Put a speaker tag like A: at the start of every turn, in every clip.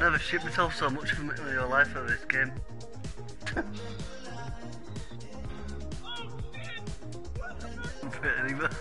A: never shit myself so much in your life of this game. Either.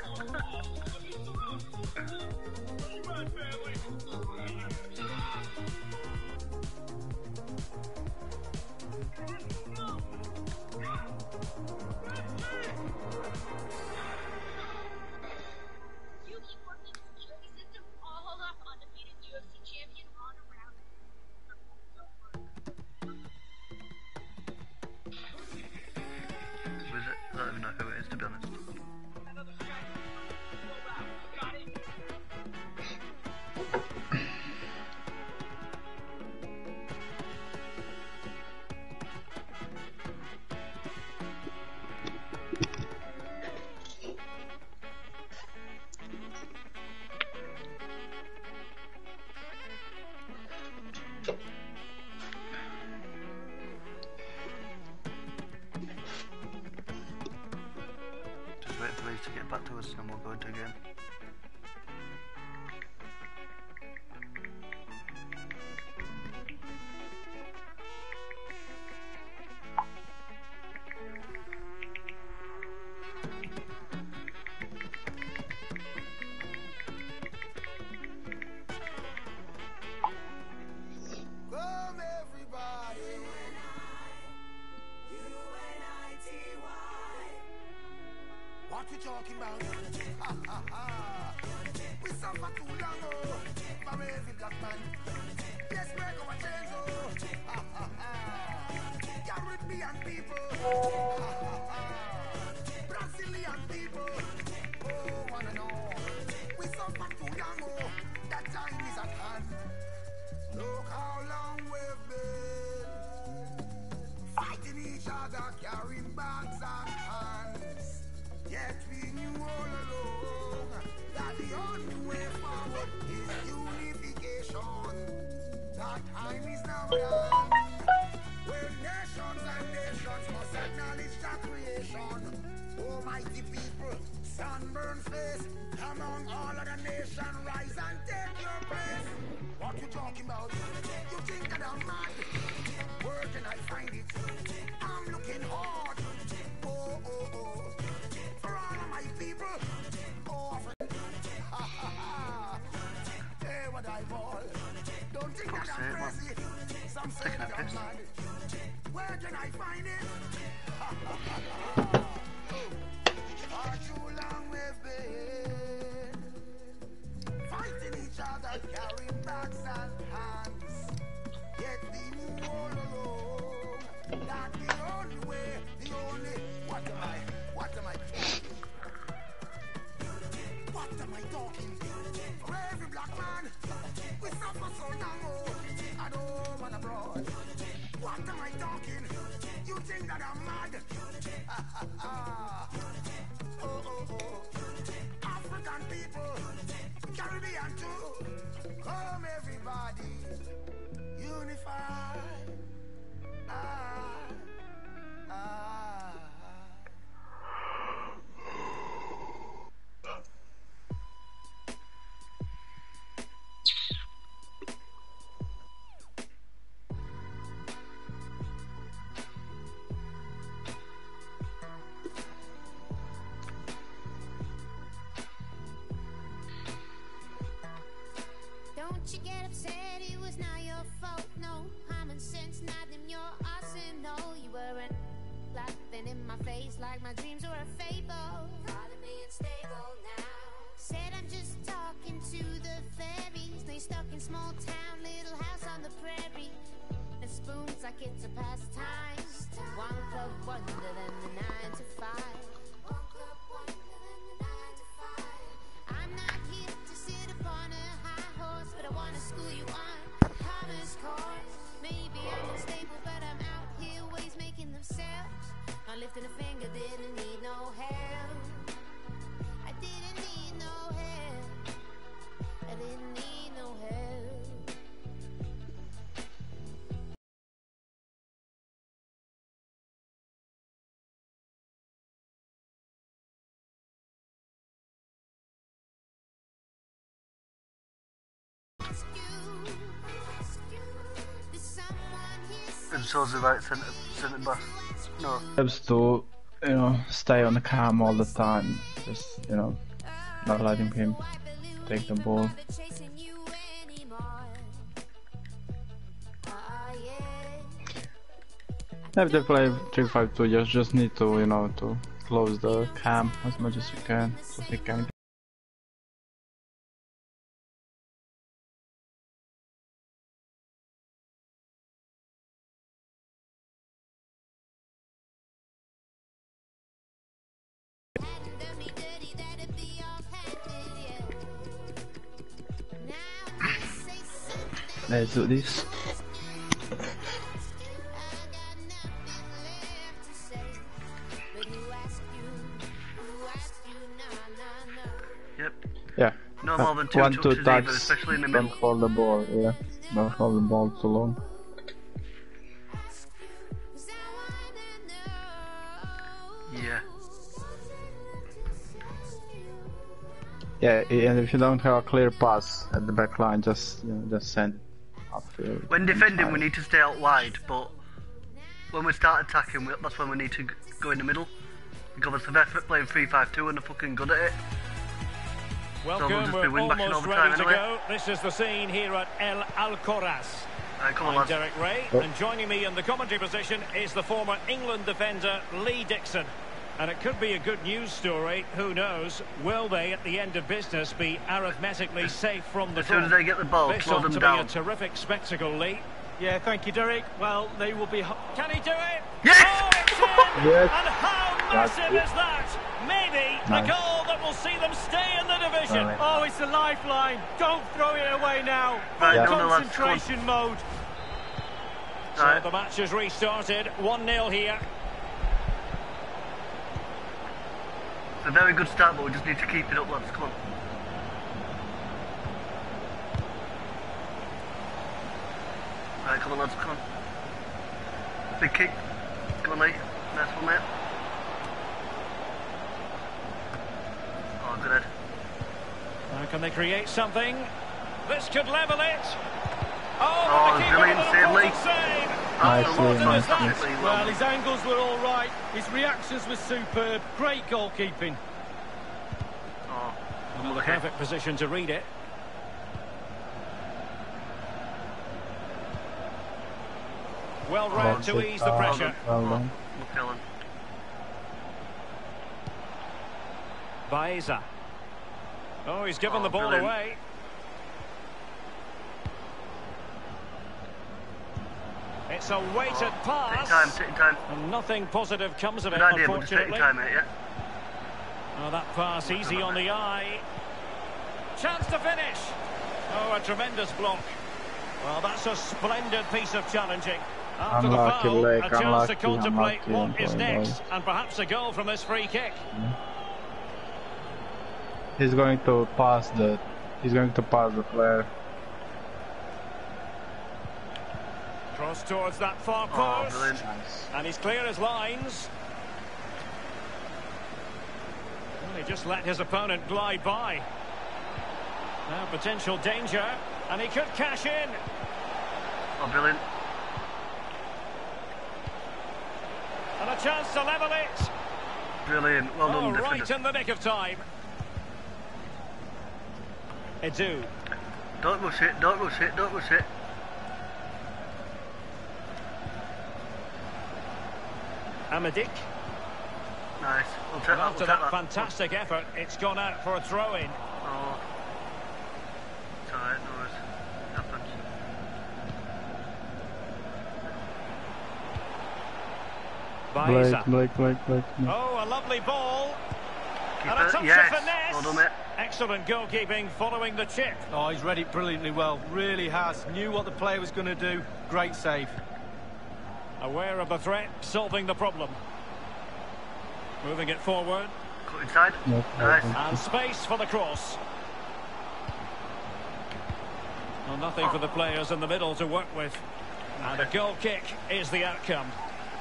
A: I don't even know who it is, to be honest. Just wait for these to get back to us and then we'll go into a game.
B: What we talking about? Ha ha ha! We suffer too long, oh, from every black man. Let's break our chains, oh, ha ha ha! Caribbean people, ha ha ha! Brazilian people, oh, one and all. We suffer too long, oh, that time is at hand. Look how long we've been fighting each other, carrying bags and hands. Yet we knew all along that the only way forward is unification. That time is now done, where nations and nations must acknowledge that creation. Almighty people, sunburned face, among all other nations, rise and take your place. What you talking about? You think that I'm mad? Where can I find it? I'm looking hard. Oh, oh, oh. For all of my people, oh, ha ha ha! Hey, what I ball? Don't think that I'm crazy. Some say that I'm mad. Where can I find it? Ha ha ha! For too long we've been fighting each other, carrying bags and hands. Yet we knew all along that the only way, the only. What am I? What am I talking? For every black man, we suffer so long, oh, I don't wanna abroad. What am I talking? You think that I'm mad? Ha ha ha! Oh oh oh! African people, Caribbean too. Come everybody, unify. Ah ah.
C: Don't you get upset, it was not your fault. No common sense, not in your arsenal. You weren't laughing in my face like my dreams were a fable. Calling me unstable now. Said I'm just talking to the fairies. They stuck in small town, little house on the prairie. And spoons like it's a pastime. One club wonder than the 9 to 5. One club wonder than the 9 to 5. I'm not here to sit upon a high horse, but I wanna school you on commerce course. Maybe I'm unstable, but I'm out here ways making themselves. Not lifting a finger, didn't need no help. I didn't need no help. I didn't need no help.
A: And so's the right centre back. No.
D: Helps to, you know, stay on the cam all the time. Just, you know, not letting him take the ball. If they play 3-5-2, you just need to, you know, to close the cam as much as you can, so they can. Let's do this.
A: Yep.
D: Yeah.
A: No more than 2
D: 1-2
A: touches either,
D: touches.
A: especially in the
D: Don't
A: middle.
D: hold the ball. Yeah. Don't hold the ball too long.
A: Yeah.
D: Yeah, and if you don't have a clear pass at the back line, just, you know, just send it upfield.
A: When defending, we need to stay out wide, but when we start attacking, that's when we need to go in the middle. Because the best at playing 3-5-2 and they're fucking good at it.
E: Welcome,
A: just be
E: we're
A: wing-backing all
E: almost
A: the
E: ready
A: time
E: to
A: anyway.
E: go. This is the scene here at El Alcoraz.
A: Come on,
E: I'm
A: lads.
E: Derek Ray, and joining me in the commentary position is the former England defender Lee Dixon. And it could be a good news story, who knows? Will they, at the end of business, be arithmetically safe from the
A: As soon as
E: top?
A: they get the ball,
E: This
A: slow
E: ought
A: them
E: to
A: down.
E: be a terrific spectacle, Lee.
F: Yeah, thank you, Derek. Well, they will be...
E: Can he do it?
A: Yes!
E: Oh, it's in!
D: Yes!
E: And how
D: That's
E: massive
D: it.
E: is that? Maybe
D: Nice.
E: the goal that will see them stay in the division.
D: Right.
F: Oh, it's a lifeline. Don't throw it away now.
A: Right,
F: Full
A: no, no, lads, come on.
F: concentration mode.
E: So
A: Right.
E: the match has restarted. 1-0 here.
A: It's a very good start, but we just need to keep it up, lads. Come on. Right, come on, lads. Come on. Big kick. Come on, mate. Nice one, mate. Oh, good head.
E: Now can they create something? This could level it.
A: Oh,
E: Oh, the keeper
A: brilliant
E: with an
A: save, Lee.
E: important save.
D: Nicely,
A: Fantastically
F: Well,
A: well.
F: his angles were all right. His reactions were superb. Great goalkeeping.
A: Oh,
E: Well, the perfect position to read it. Well read to ease the pressure.
D: Well done.
A: McKellen.
E: Baeza. Oh, he's given
A: Oh,
E: the ball
A: brilliant.
E: away. It's a weighted
A: Take
E: pass.
A: time, take time.
E: And nothing positive comes of it,
A: Good idea, but just take
E: unfortunately.
A: your time, mate, yeah?
E: Oh, that pass easy on the eye. Chance to finish. Oh, a tremendous block. Well, that's a splendid piece of challenging. After
D: Unlucky,
E: the foul,
D: Blake,
E: a chance to
D: unlucky,
E: contemplate
D: unlucky,
E: what is
D: unlucky.
E: next, and perhaps a goal from this free kick.
D: He's going to pass the. He's going to pass the player.
E: Cross towards that far
A: Oh,
E: post,
A: brilliant.
E: and he's clear as lines. Well, he just let his opponent glide by. Now potential danger, and he could cash in.
A: Oh, brilliant.
E: And a chance to level it.
A: Brilliant. Well
E: Oh,
A: done,
E: right
A: defender.
E: in the nick of time. Edu.
A: Don't rush it, don't rush it, don't rush it.
E: Amadik.
A: Nice. We'll take
E: And
A: that,
E: after
A: we'll
E: that
A: take that.
E: fantastic effort, it's gone out for a throw-in.
A: Oh. It's alright, no worries. Happens.
E: Baeza.
D: Blake.
E: Oh, a lovely ball.
A: Keep
E: And a
A: it.
E: touch
A: Yes.
E: of finesse.
A: Well done, mate.
E: Excellent goalkeeping following the chip.
F: Oh, he's read it brilliantly well. Really has. Knew what the player was going to do. Great save.
E: Aware of the threat, solving the problem. Moving it forward.
A: Cut inside.
D: Yep,
A: Nice.
E: And space for the cross. Well, nothing for the players in the middle to work with. And a goal kick is the outcome.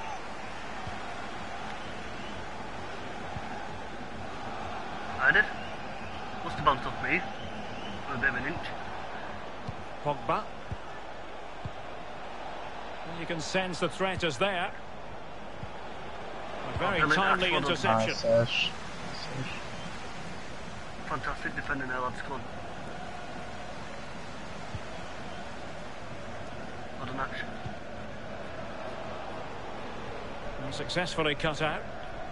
A: I did. Must have bounced off me. For a bit of an inch.
E: Pogba. You can sense the threat is there. A very
A: brilliant.
E: timely
A: That's well done.
E: interception.
D: Nice, Ash.
A: Fantastic defending there, lads. Come on. What an action.
E: And successfully cut out.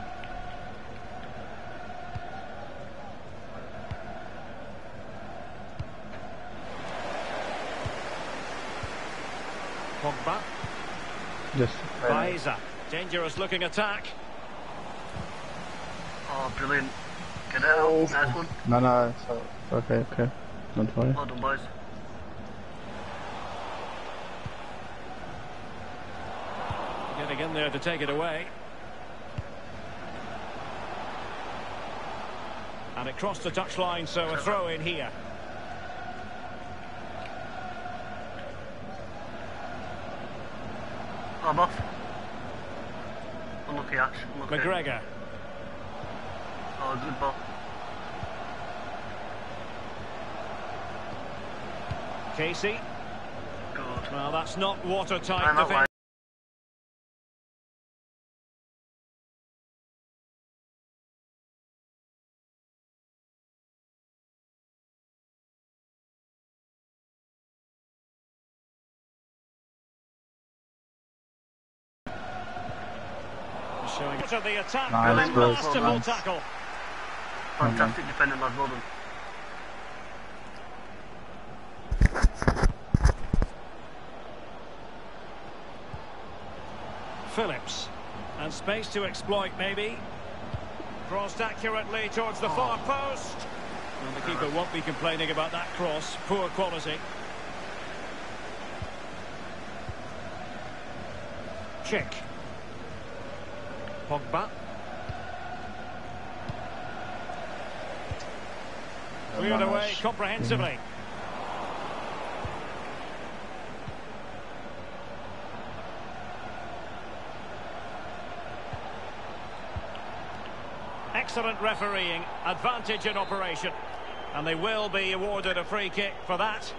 E: Pogba.
D: Just
E: Baiza. Dangerous looking attack.
A: Oh, brilliant. Get it out. Nice one.
D: no, it's okay, okay. Don't worry.
A: Well done, boys.
E: Getting in there to take it away. And it crossed the touchline, so a throw in here.
A: I'm off. Unlucky, Ash. Unlucky.
E: McGregor.
A: Oh, good ball.
E: Casey.
A: Good.
E: Well, that's not watertight
A: I'm out
E: defending.
A: wide.
E: Showing to the attack.
D: Nice,
E: And a
D: bro.
E: masterful
A: Nice.
E: tackle.
A: Fantastic defending, lads. Well done.
E: Phillips. And space to exploit, maybe. Crossed accurately towards the far post. And the keeper won't be complaining about that cross. Poor quality. Chick. Pogba. Cleared away comprehensively. Excellent refereeing, advantage in operation. And they will be awarded a free kick for that.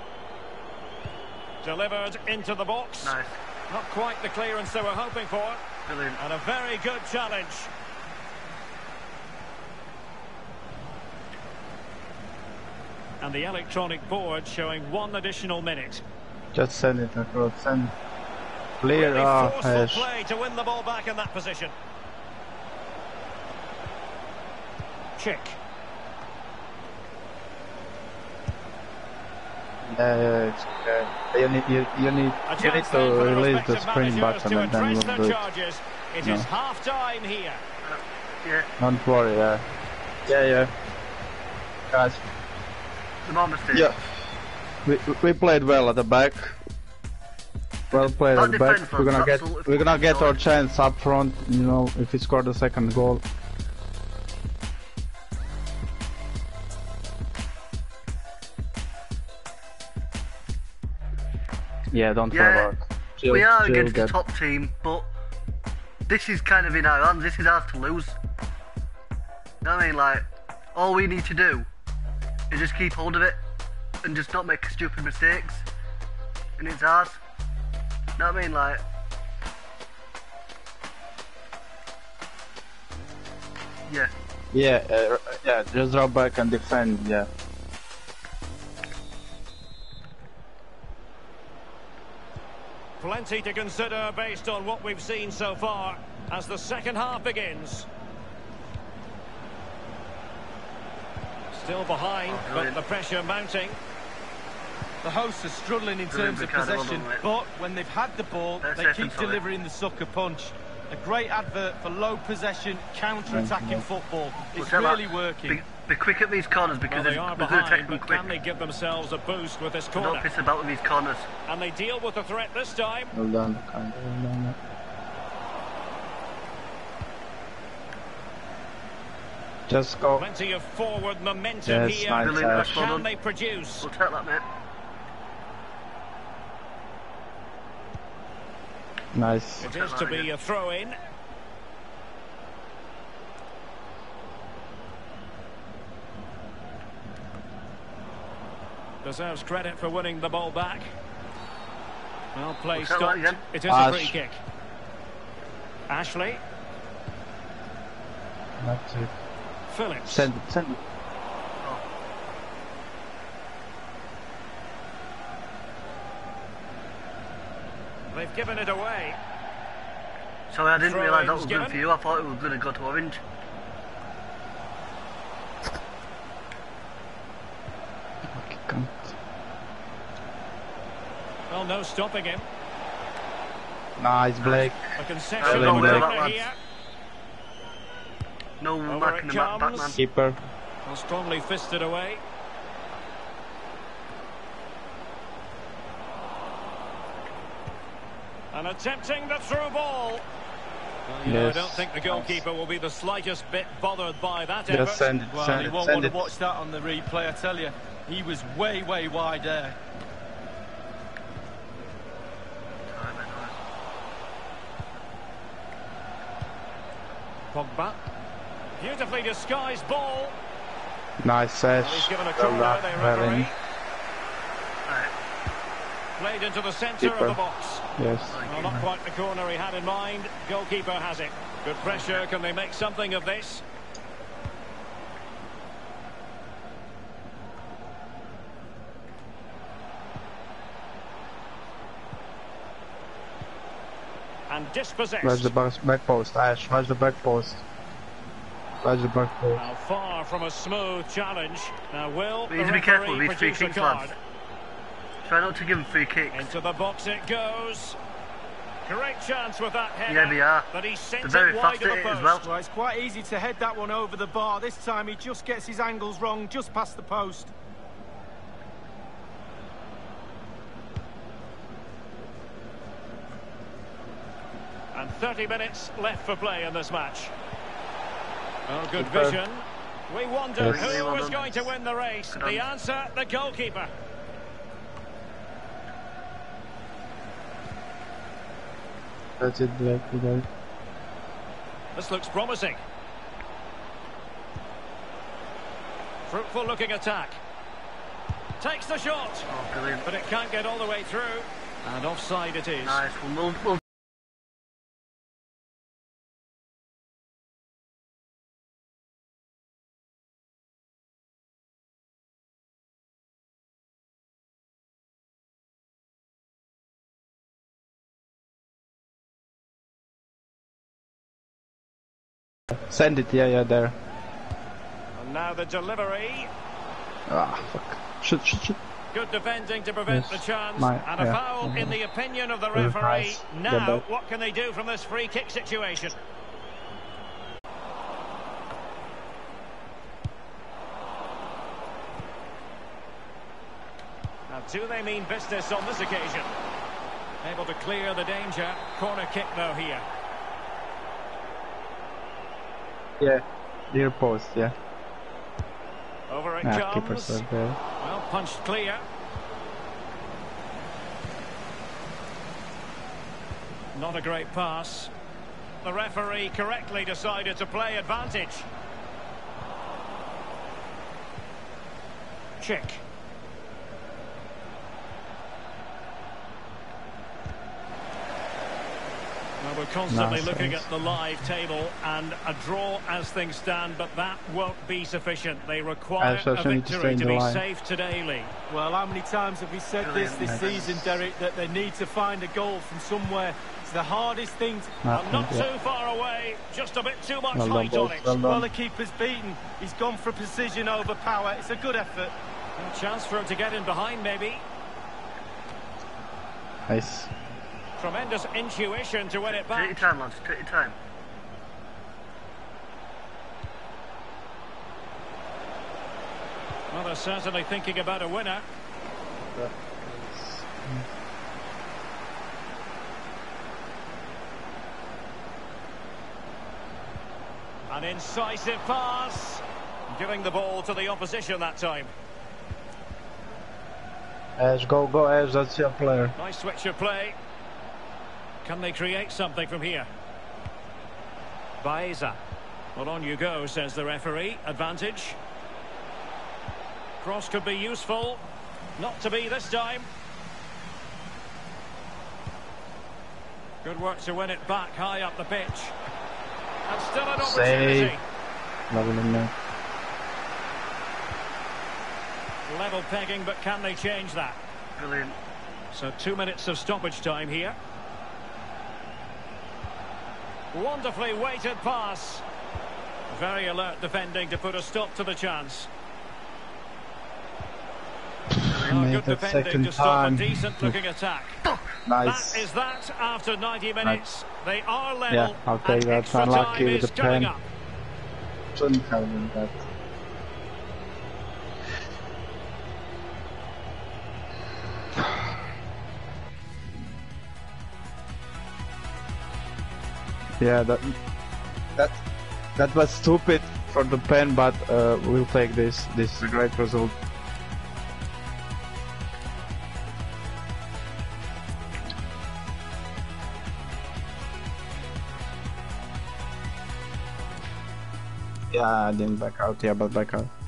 E: Delivered into the box.
A: Nice.
E: Not quite the clearance they were hoping for.
A: Brilliant.
E: And a very good challenge. And the electronic board showing 1 additional minute.
D: Just send it across. Send. Clear.
E: Really
D: Ah,
E: forceful
D: Ash.
E: play to win the ball back in that position. Chick.
D: Yeah, it's okay. You need
E: A
D: to
E: chance then for the
D: release the
E: respective
D: sprint
E: managers
D: button
E: to
D: and then
E: address
D: we'll
E: their
D: do it.
E: charges. It
D: No.
E: is half time here.
A: Yeah.
D: Don't worry, yeah. Yeah. Guys,
A: The more mistake.
D: yeah. We played well at the back. Well played
A: That
D: at the back.
A: defense
D: We're gonna
A: was
D: get
A: absolutely
D: our
A: fucking
D: chance up front. You know, if we score the second goal. Yeah, don't worry
A: Yeah,
D: about it. Chill,
A: we are
D: chill,
A: against the
D: get-
A: top team, but this is kind of in our hands. This is ours to lose. You know what I mean? Like, all we need to do is just keep hold of it and just not make stupid mistakes, and it's ours. You know what I mean? Like, yeah.
D: Yeah, just drop back and defend, yeah.
E: Plenty to consider based on what we've seen so far as the second half begins. Still behind, but
A: brilliant.
E: the pressure mounting.
F: The hosts are struggling in terms of
A: Ricardo, well
F: possession,
A: done, mate.
F: but when they've had the ball,
A: That's
F: they
A: safe
F: keep
A: and solid.
F: delivering the sucker punch. A great advert for low possession, counter-attacking football. It's
A: Tell
F: really
A: that,
F: working.
A: Be quick at these corners
E: Well,
A: because
E: they
A: we're
E: are
A: going to take
E: behind,
A: them
E: but
A: quick.
E: can they give themselves a boost with this
A: Don't
E: corner?
A: piss about with these corners.
E: And they deal with the threat this time.
D: Well done, kind of well done. Just go.
E: Plenty of forward momentum
D: Yes,
E: here.
D: nice,
A: Brilliant,
D: Ash.
A: that's well
E: Can
A: done.
E: they produce?
A: We'll take that, mate.
D: Nice.
E: It is to be a throw-in. Deserves credit for winning the ball back. Well, play
A: What's that like
E: stopped.
A: again?
E: It is a
D: Ash.
E: free kick. Ashley.
D: That's it.
E: Phillips.
D: Send it, send it.
E: They've given it away.
A: Sorry, I didn't realise that
E: Throw-ins
A: was good
E: given.
A: for you. I thought it was going to go to orange.
D: Fucking cunt.
E: Well, no stopping him.
D: Nice, Blake.
E: A concession
A: Well
D: done,
E: on
D: Blake.
E: corner here.
A: No
E: Over
A: marking
E: it
A: the back
E: comes.
A: man.
D: Keeper.
E: Well, strongly fisted away. And attempting the through ball. Well, you know, I
D: Yes.
E: don't think the goalkeeper will be the slightest bit bothered by that
D: Just
E: effort.
D: send it,
F: Well,
D: send
F: he
D: it,
F: won't
D: send
F: want to
D: it.
F: watch that on the replay, I tell you. He was way wide there.
E: Pogba. Beautifully disguised ball.
D: Nice
E: Well,
D: sash.
E: he's given a
D: Well
E: corner,
D: done,
E: the
D: well
E: referee.
D: in.
A: Right.
E: Played into the centre
D: Keeper.
E: of the box.
D: Yes.
E: Well, not quite the corner he had in mind. Goalkeeper has it. Good pressure. Can they make something of this? And dispossessed.
D: Where's the back post? Ash, where's the back post? Where's the back post?
E: Now far from a smooth challenge. Now will
A: We need
E: the
A: to be careful
E: referee
A: with these free
E: produce a
A: kicks,
E: card?
A: lads. Try not to give him free kicks.
E: Into the box it goes. Great chance with that header.
A: Yeah, they are.
E: But he sent
A: They're very
E: it wide
A: fast
E: of
A: at
E: the
A: it as
E: post.
A: well.
F: Well, it's quite easy to head that one over the bar. This time he just gets his angles wrong, just past the post.
E: And 30 minutes left for play in this match. Oh, good
D: Keeper.
E: vision. We wonder
D: Yes.
E: who
A: Well
E: was
A: done.
E: going to win the race.
A: Good
E: The
A: on.
E: answer, the goalkeeper.
D: That's it, Blake. You got it.
E: This looks promising. Fruitful looking attack. Takes the shot,
A: Oh, brilliant.
E: but it can't get all the way through. And offside it is.
A: Nice one. We'll
D: Send it, yeah, there.
E: And now the delivery.
D: Ah, fuck. Shoot.
E: Good defending to prevent
D: Yes.
E: the chance.
D: My-
E: And a
D: yeah.
E: foul in the opinion of the
D: Very
E: referee.
D: nice.
E: Now,
D: Get back.
E: what can they do from this free kick situation? Now, do they mean business on this occasion? Able to clear the danger. Corner kick, though, here.
D: Yeah. Near post, yeah.
E: Over it
D: Ah, keeper
E: comes.
D: said there.
E: Well, punched clear. Not a great pass. The referee correctly decided to play advantage. Chick. Well, we're constantly
D: Nice
E: looking
D: saves.
E: at the live table, and a draw as things stand, but that won't be sufficient. They require
D: so
E: a
D: I need to
E: victory
D: stay in
E: to
D: the
E: be
D: line.
E: safe today, Lee.
F: Well, how many times have we said this
A: Brilliant.
F: season, Derek, that they need to find a goal from somewhere? It's the hardest thing to...
E: And not
D: Yeah.
E: too far away, just a bit too much
D: Well done,
E: height on
D: boys.
E: it.
D: Well
F: Well,
D: done.
F: the keeper's beaten. He's gone for precision over power. It's a good effort.
E: A chance for him to get in behind, maybe.
D: Nice.
E: Tremendous intuition to win it
A: take your
E: back.
A: time, lads. Take your time.
E: Well, they're certainly thinking about a winner. An incisive pass. Giving the ball to the opposition that time.
D: Ash, go, Ash. That's your player.
E: Nice switch of play. Can they create something from here? Baeza. Well, on you go, says the referee. Advantage. Cross could be useful. Not to be this time. Good work to win it back high up the pitch. And still an
D: Save.
E: opportunity.
D: Level in there.
E: Level pegging, but can they change that?
A: Brilliant.
E: So 2 minutes of stoppage time here. Wonderfully weighted pass. Very alert defending to put a stop to the chance.
D: Make
E: Good
D: that
E: defending
D: second
E: to stop
D: time.
E: a decent looking attack.
D: Nice.
E: That is that after 90 minutes. They are level.
D: Yeah, I'll take
E: and
D: that.
E: extra
D: Unlucky
E: time
D: with
E: is
D: the
E: coming
D: pen.
E: up.
D: Shouldn't have done that. Yeah, that was stupid for the pen, but we'll take this. This is a great result. Yeah, I didn't back out. Yeah, but back out.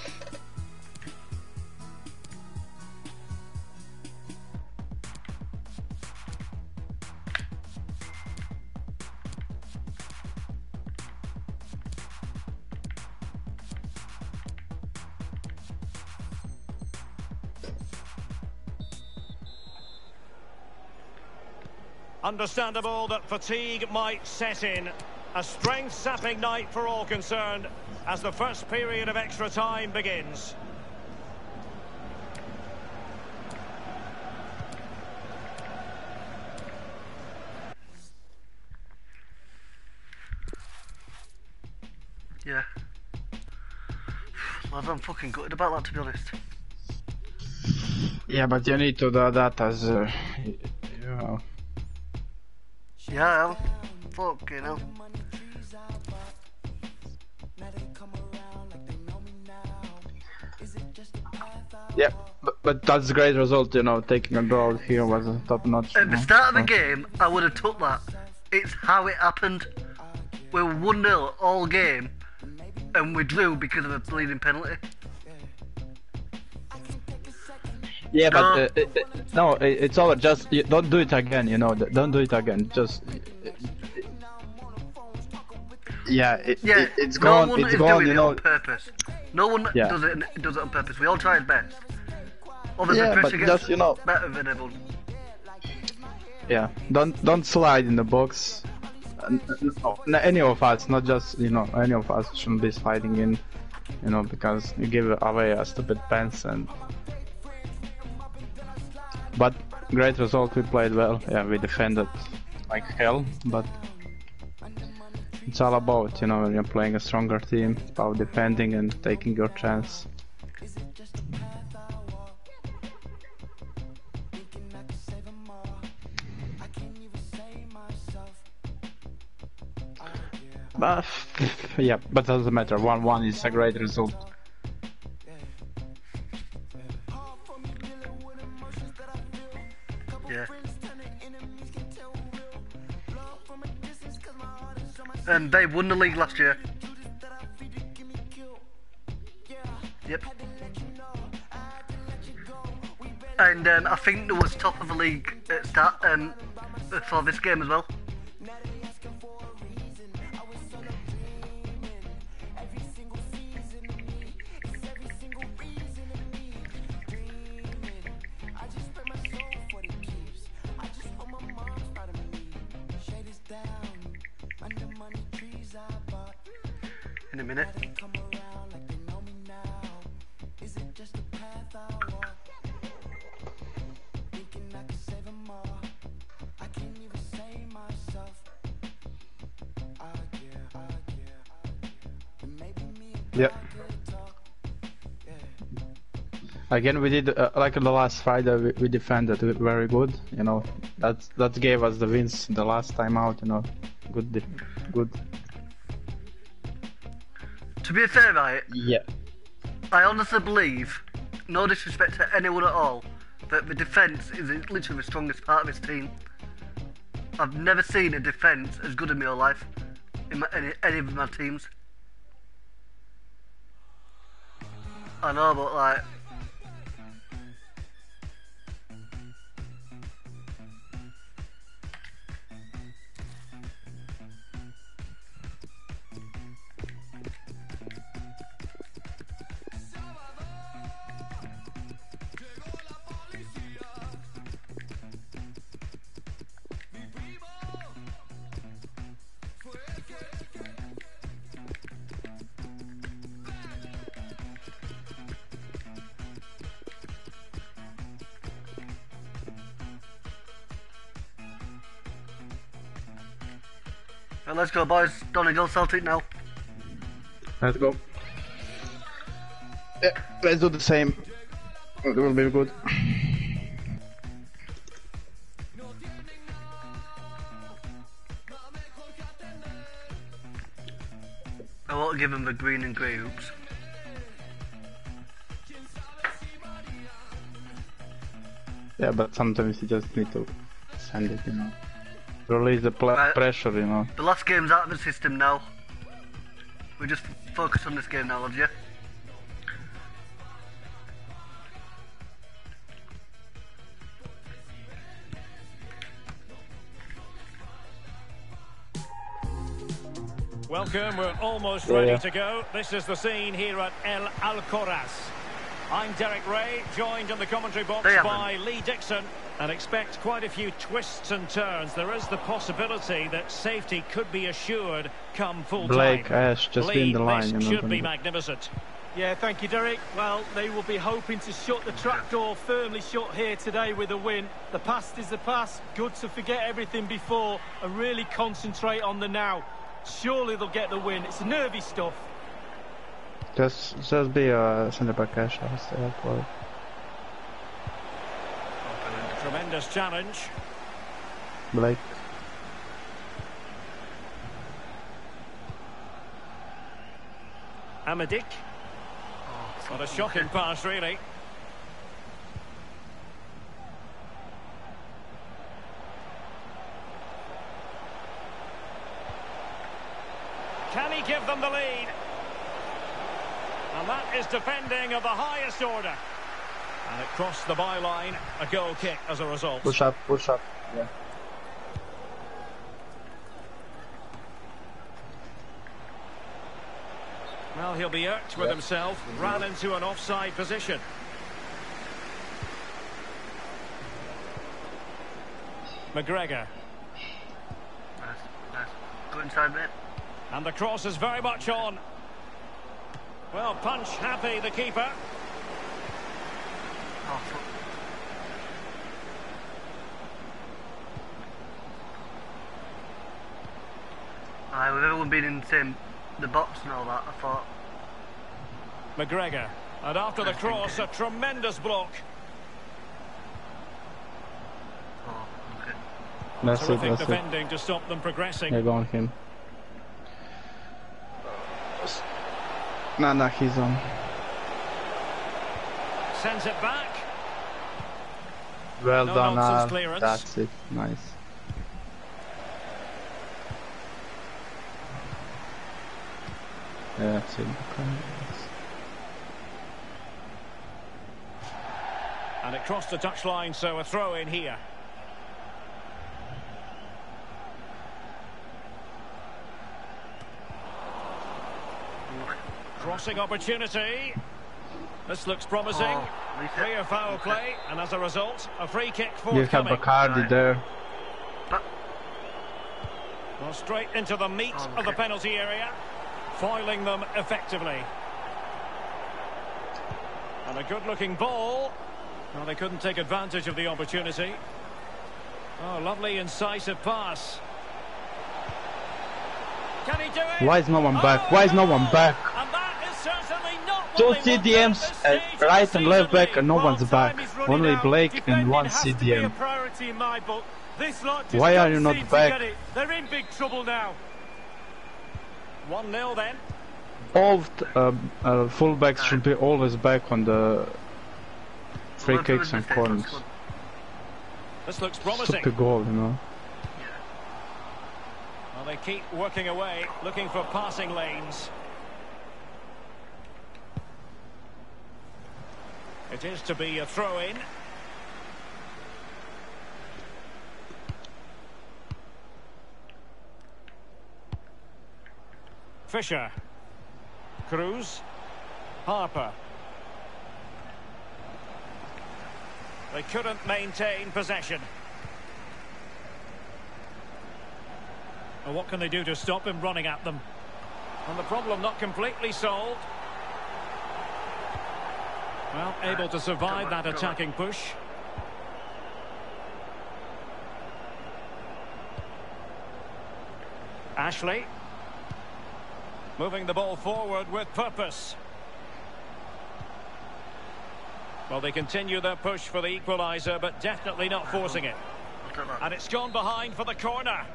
E: Understandable that fatigue might set in. A strength-sapping night for all concerned as the first period of extra time begins.
A: Yeah. Lads, I'm fucking gutted about that, to be honest.
D: Yeah, but you need to do that as you know.
A: Yeah, I am. Fucking hell.
D: Yeah, but that's a great result, you know. Taking a draw here was a top notch.
A: At the start of the game, I would have took that. It's how it happened. We were 1-0 all game, and we drew because of a bleeding penalty.
D: Yeah, but no, it's over. Just don't do it again. You know, don't do it again. Just yeah, it's gone.
A: No one
D: It's
A: is
D: gone.
A: doing
D: You
A: it
D: know.
A: on purpose. No one
D: Yeah.
A: does it on purpose. We all try our best. Obviously,
D: Yeah, but
A: pressure gets
D: just, you know.
A: better than everyone.
D: Yeah, don't slide in the box. No, any of us, not just any of us shouldn't be sliding in. You know, because you give away a stupid pens and. But great result. We played well. Yeah, we defended like hell, but. It's all about, when you're playing a stronger team, about defending and taking your chance. But, yeah, but doesn't matter. 1-1 is a great result.
A: Yeah. And they won the league last year. Yep. And I think there was top of the league at start for this game as well. In a minute.
D: Yeah. Again, we did like in the last Friday. We defended very good. That gave us the wins the last time out. Good.
A: To be fair, right?
D: Yeah.
A: I honestly believe, no disrespect to anyone at all, that the defence is literally the strongest part of this team. I've never seen a defence as good in my whole life in any of my teams. I know, but like, Right, let's go, boys. Donegal Celtic now.
D: Let's go. Yeah, let's do the same. It will be good.
A: I won't give him the green and grey hoops.
D: Yeah, but sometimes you just need to send it, you know. Release the pressure, you know.
A: The last game's out of the system now. We just focus on this game now, would you?
E: Welcome, we're almost ready to go. This is the scene here at El Alcoraz. I'm Derek Ray, joined in the commentary box by Lee Dixon, and expect quite a few twists and turns. There is the possibility that safety could be assured come full time.
D: Blake, Ash, just be in the line.
E: This should be magnificent.
F: Yeah, thank you, Derek. Well, they will be hoping to shut the trapdoor firmly shut here today with a win. The past is the past. Good to forget everything before and really concentrate on the now. Surely they'll get the win. It's nervy stuff.
D: Just be a centre back, Ash. I'll stay up for it.
E: Tremendous challenge.
D: Blake.
E: Amadik. What a shocking pass, really. Can he give them the lead? And that is defending of the highest order. And it crossed the byline, a goal kick as a result.
D: Push up, yeah.
E: Well, he'll be irked with himself, ran into an offside position. McGregor.
A: Nice. Go inside, mate.
E: And the cross is very much on. Well, punch happy, the keeper.
A: Oh, fuck. With everyone being in the box and all that, I thought.
E: McGregor. And after the cross, a tremendous block.
A: Oh, okay.
E: Terrific defending to stop them progressing.
D: Yeah, go on him. Nah, he's on.
E: Sends it back.
D: Well
E: No
D: done,
E: nonsense
D: Al.
E: clearance.
D: That's it. Nice. Yeah, that's it.
E: And it crossed the touchline, so a throw in here. Crossing opportunity. This looks promising. Clear foul play, and as a result, a free kick
D: You have
E: forthcoming.
D: Bacardi there.
E: Well, straight into the meat of the penalty area, foiling them effectively. And a good-looking ball. Well, they couldn't take advantage of the opportunity. Oh, lovely incisive pass. Can he do it?
D: Why is no one back? Why is no one back?
E: And that is certainly not
D: Two
E: what they wanted
D: CDMs
E: at this
D: at
E: stage
D: right
E: of
D: and
E: the
D: left
E: season.
D: back and no one's back.
F: Time is running
D: Only
F: out.
D: Blake and
F: Defending
D: one
F: has to be a
D: CDM.
F: priority in my book. This lot just
D: Why are
F: don't
D: you not
F: seem to
D: back?
F: get it. They're in big trouble now.
E: 1-0 then.
D: All fullbacks should be always back on the free kicks and corners.
E: This looks promising.
D: Stupid goal, you know.
E: Well, they keep working away, looking for passing lanes. It is to be a throw-in. Fisher. Cruz. Harper. They couldn't maintain possession. And what can they do to stop him running at them? And the problem not completely solved. Well, able to survive that attacking push. Ashley. Moving the ball forward with purpose. Well, they continue their push for the equaliser, but definitely not forcing it.
A: Look at that.
E: And it's gone behind for the corner.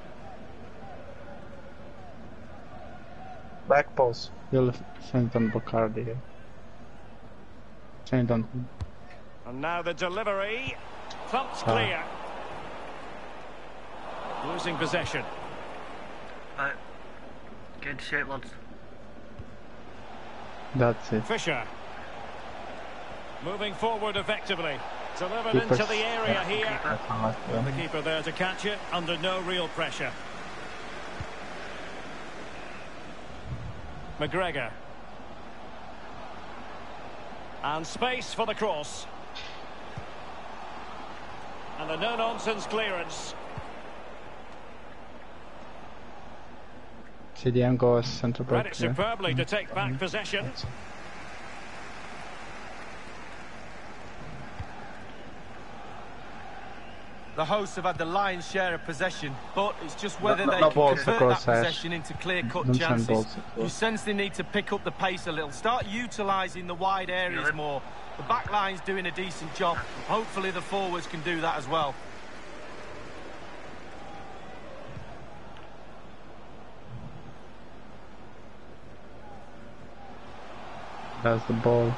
D: Back post. You'll send on Bacardi here. Send on.
E: And now the delivery. Thumped clear. Losing possession.
A: Right. Get into shape, lads.
D: That's it.
E: Fisher. Moving forward effectively. Delivered
D: Keepers.
E: into the area here.
D: That's how I feel.
E: The keeper there to catch it under no real pressure. McGregor. And space for the cross. And a no-nonsense clearance.
D: CDM goes centre back.
E: Read it superbly to take back possession.
F: The hosts have had the lion's share of possession, but it's just whether
D: No
F: they can
D: balls
F: convert
D: across
F: that
D: hash.
F: possession into clear-cut
D: Don't send
F: chances.
D: balls
F: You
D: across.
F: sense they need to pick up the pace a little, start utilising the wide areas
A: Yeah.
F: more. The back line's doing a decent job. Hopefully the forwards can do that as well.
D: That's the ball.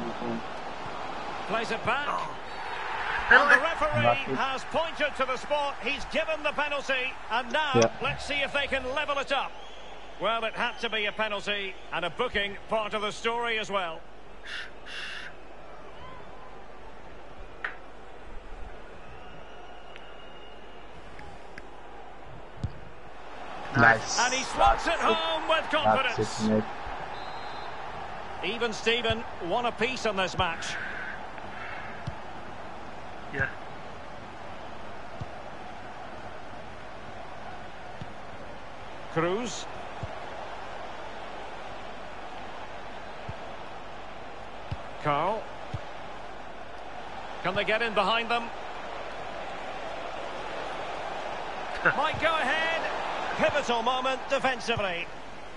E: Plays it back.
A: Oh.
E: And the
A: Penalty.
E: referee has pointed to the spot. He's given the penalty. And now,
D: Yeah.
E: let's see if they can level it up. Well, it had to be a penalty, and a booking part of the story as well.
D: Nice.
E: And he slots it home with
D: That's
E: confidence.
D: it, mate.
E: Even Steven, one apiece on this match.
A: Yeah.
E: Cruz. Carl. Can they get in behind them? Might go ahead. Pivotal moment defensively.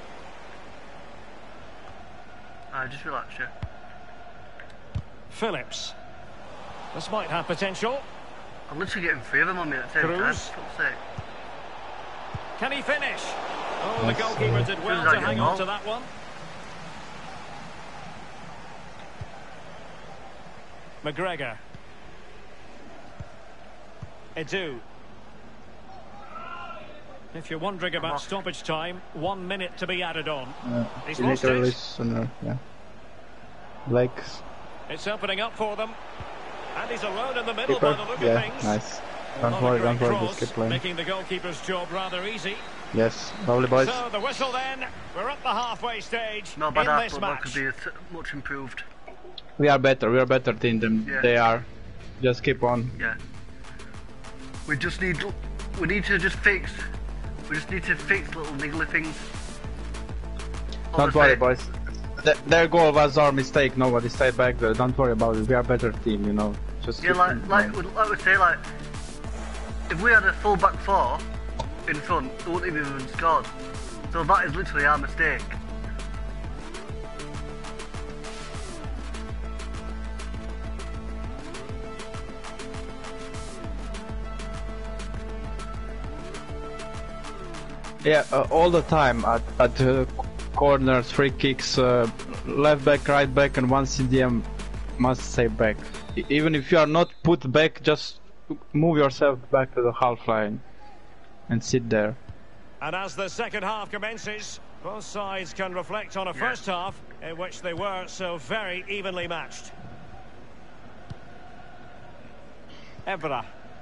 A: Just relax, yeah.
E: Phillips. This might have potential.
A: I'm literally getting three of them on me at the same time.
E: Cruz.
A: For fuck's sake.
E: Can he finish? Oh, the
D: Yes,
E: goalkeeper did well
A: Cruz
E: to
A: out
E: hang
A: your
E: on
A: ball.
E: to that one. McGregor. Edu. If you're wondering about
A: off.
E: stoppage time, 1 minute to be added on. He's
D: You need
E: lost
D: to
E: it.
D: release sooner, yeah. Legs.
E: It's opening up for them. And he's alone in the middle
D: Keeper.
E: by the look
D: Yeah,
E: of things.
D: nice.
E: Not
D: Don't
E: a
D: worry,
E: great
D: don't worry,
E: cross,
D: just keep playing.
E: making the goalkeeper's job rather easy.
D: Yes, lovely boys.
E: So the whistle then. We're at the halfway stage
A: Not bad
E: in
A: half,
E: this
A: but that
E: match.
A: could be much improved.
D: We are better team than
A: Yeah.
D: they are. Just keep on.
A: Yeah. We need to just fix. We just need to fix little niggly things.
D: Don't worry,
A: Obviously-
D: boys. Their goal was our mistake. Nobody stayed back there. Don't worry about it. We are a better team, you know. Just
A: Yeah,
D: keep
A: like
D: on.
A: we say, like if we had a full back four in front, they wouldn't have even scored. So that is literally our mistake.
D: Yeah, all the time at corners, free kicks, left back, right back, and one CDM must stay back. Even if you are not put back, just move yourself back to the half line and sit there.
E: And as the second half commences, both sides can reflect on a first half in which they were so very evenly matched. Evra.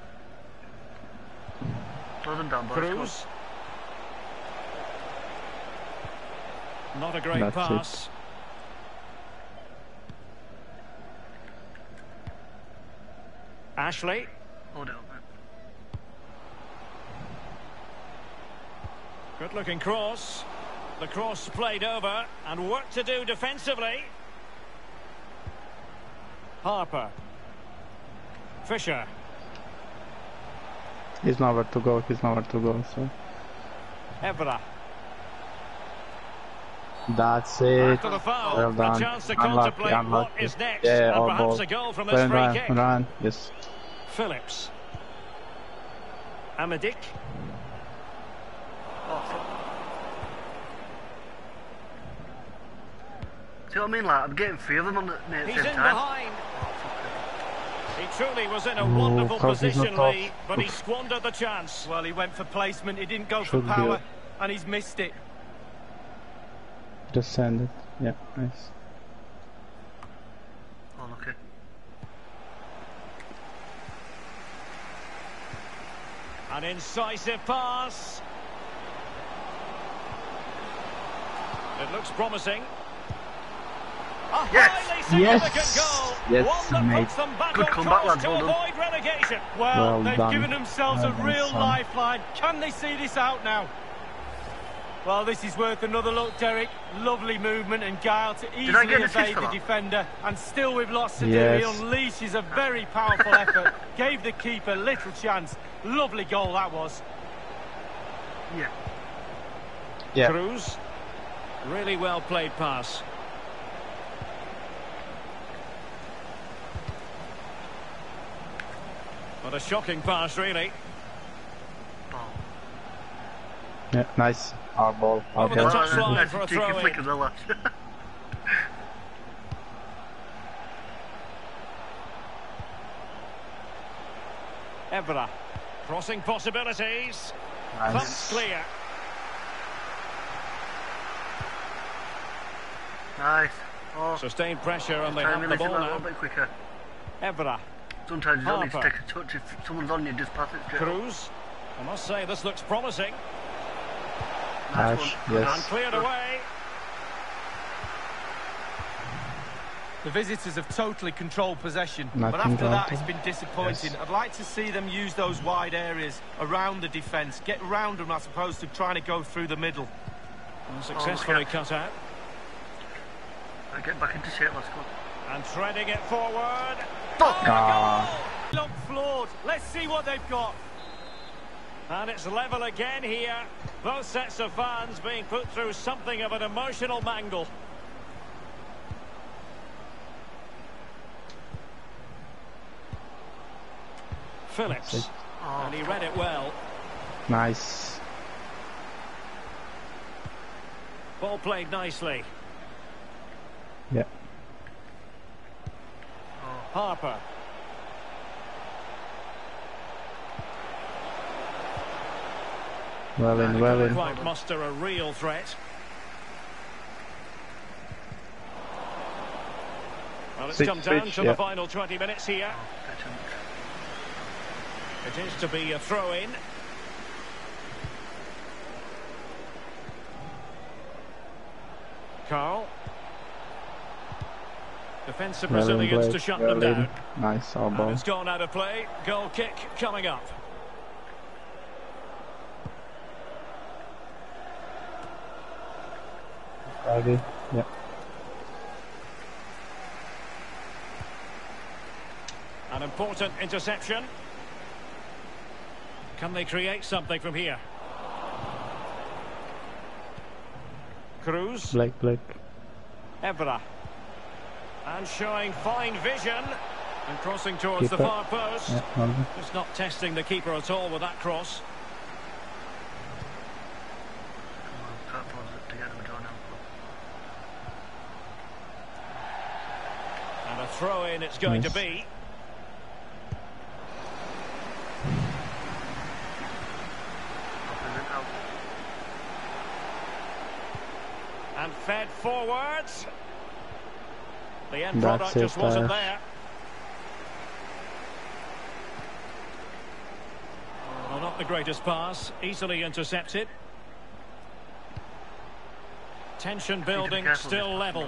A: Slow them down, boys. come on.
E: Cruz. Not a great
D: That's it.
E: pass. Ashley.
A: Hold it up, man.
E: Good looking cross. The cross played over and work to do defensively. Harper. Fisher.
D: He's nowhere to go. So
E: Evra.
D: That's it.
E: After the foul,
D: Well
E: a
D: done.
E: chance to
D: Unlucky,
E: contemplate what
D: unlucky.
E: is next,
D: Yeah,
E: and
D: all
E: perhaps
D: ball.
E: a goal from this free
D: Ryan,
E: kick.
D: Ryan, yes.
E: Phillips. Amadik.
A: See what I mean? Like, I'm getting 3 of them on the near the
E: He's
A: same
E: in
A: time.
E: behind. He truly was in a
D: Ooh,
E: wonderful
D: cross is not
E: position,
D: off.
E: Lee, but he squandered the chance.
F: Well, he went for placement, he didn't go
D: Should
F: for
D: be
F: power,
D: it.
F: and he's missed it.
D: Just send it. Yeah, nice.
A: Oh, okay.
E: An incisive pass. It looks promising. A
A: Yes.
E: highly significant
D: Yes.
E: goal.
D: Yes,
E: One that
D: mate.
E: puts them back
A: Good
E: on
A: comeback,
E: course
A: lads,
E: to
A: well done.
E: avoid relegation.
F: Well,
D: Well
F: they've
D: done.
F: given themselves
D: Well
F: a
D: done,
F: real
D: son.
F: lifeline. Can they see this out now? Well, this is worth another look, Derek. Lovely movement and guile to
A: I
F: easily
A: get an assist
F: evade
A: for
F: the
A: that?
F: defender. And still with lots to do,
D: Yes.
F: he unleashes a very powerful effort. Gave the keeper little chance. Lovely goal that was.
A: Yeah.
D: Yeah.
E: Cruz. Really well played pass. What a shocking pass, really.
A: Ball.
D: Yeah, nice. Our ball. Our
E: Over the
D: ball.
E: top. Touchline
A: That's
E: for a
A: cheeky
E: throw-in.
A: flick as well, lads.
E: Evra. Crossing possibilities. Thumped
D: Nice.
E: clear.
A: Nice. Oh,
E: Sustained pressure and they
A: try and
E: have the
A: release it
E: ball
A: a little
E: now.
A: bit quicker.
E: Evra.
A: Sometimes you don't need to
E: Harper.
A: take a touch. If someone's on you, just pass it straight.
E: Cruz. I must say this looks promising.
A: Nice
D: Ash,
A: one.
D: yes.
E: And cleared away.
F: The visitors have totally controlled possession, but
D: Nothing
F: after that
D: granted.
F: it's been disappointing.
D: Yes.
F: I'd like to see them use those wide areas around the defence, get round them as opposed to trying to go through the middle.
E: And successfully
A: okay.
E: cut out.
A: Get back into shape, let's go.
E: And threading it forward.
A: Fuck!
D: Ah,
F: Look flawed. Let's see what they've got.
E: And it's level again here. Both sets of fans being put through something of an emotional mangle. Phillips.
A: Oh,
E: And he read it well.
D: nice.
E: Ball played nicely.
D: Yeah.
E: Harper.
D: Well in,
E: And
D: well
E: couldn't
D: in.
E: quite muster a real threat. Well, it's
D: Switch,
E: come down
D: switch,
E: to
D: yeah.
E: the final 20 minutes here. It is to be a throw-in. Carl. Defensive
D: Well in,
E: Brazilians to
D: Blake.
E: shut
D: Well
E: them
D: in.
E: down.
D: Nice, our
E: And
D: ball.
E: it's gone out of play. Goal kick coming up.
D: Friday. Yeah.
E: An important interception. Can they create something from here? Cruz.
D: Blake.
E: Evra. And showing fine vision. And crossing towards the
D: Keeper.
E: far post.
D: Yeah, well done.
E: Just not testing the keeper at all with that cross.
A: Come on, can't pause it to get him a draw now.
E: And a throw-in it's going
D: Nice.
E: to be.
A: Up and out.
E: And fed forwards. The end
D: That's
E: product
D: it,
E: just wasn't
D: Ash.
E: there. Well, not the greatest pass. Easily intercepted. Tension building,
A: careful
E: still
A: this
E: level.
A: pass.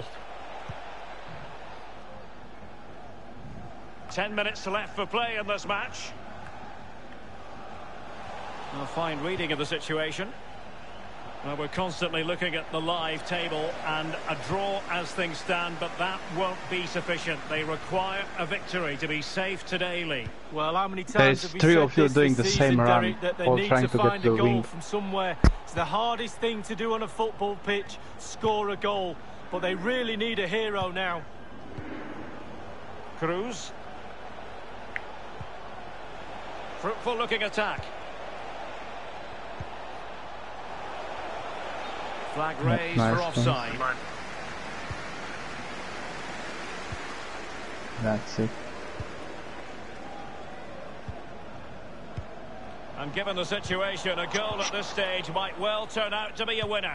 E: 10 minutes left for play in this match. A fine reading of the situation. Well, we're constantly looking at the live table, and a draw as things stand, but that won't be sufficient. They require a victory to be safe today, Lee.
F: Well, how many
D: There's
F: times have we
D: three
F: said
D: of you
F: this
D: doing
F: this
D: the
F: season,
D: same run,
F: Derek, that they
D: all
F: need
D: trying
F: to
D: to get
F: find
D: the
F: a goal
D: win.
F: from somewhere. It's the hardest thing to do on a football pitch, score a goal, but they really need a hero now.
E: Cruz. Fruitful looking attack. Flag raised
D: nice
E: for offside.
A: Line.
D: That's it.
E: And given the situation, a goal at this stage might well turn out to be a winner.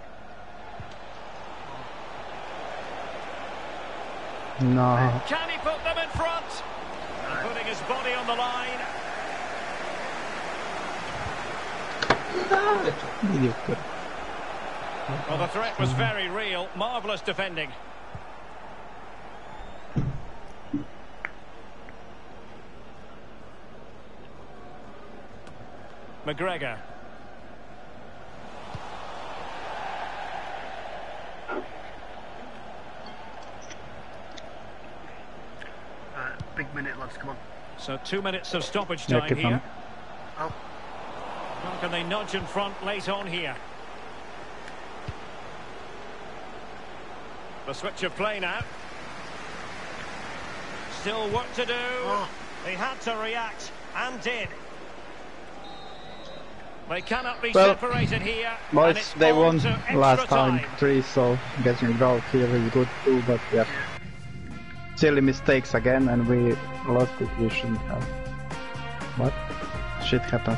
D: No.
E: Can he put them in front? And putting his body on the line.
D: Mediocre.
E: Well, the threat was very real. Marvellous defending. McGregor.
A: Big minute, lads, come on.
E: So 2 minutes of stoppage
D: Yeah,
E: time
D: keep
E: here.
D: on.
A: Oh,
E: Well, can they nudge in front late on here? The switch of play now. Still work to do.
A: Oh.
E: They had to react and did. They cannot be
D: Well,
E: separated here. and
D: Boys,
E: it's
D: they
E: on
D: won
E: to extra
D: last time 3, so getting a goal here is good too, but yeah. Silly mistakes again, and we lost it, we shouldn't have. But shit happens.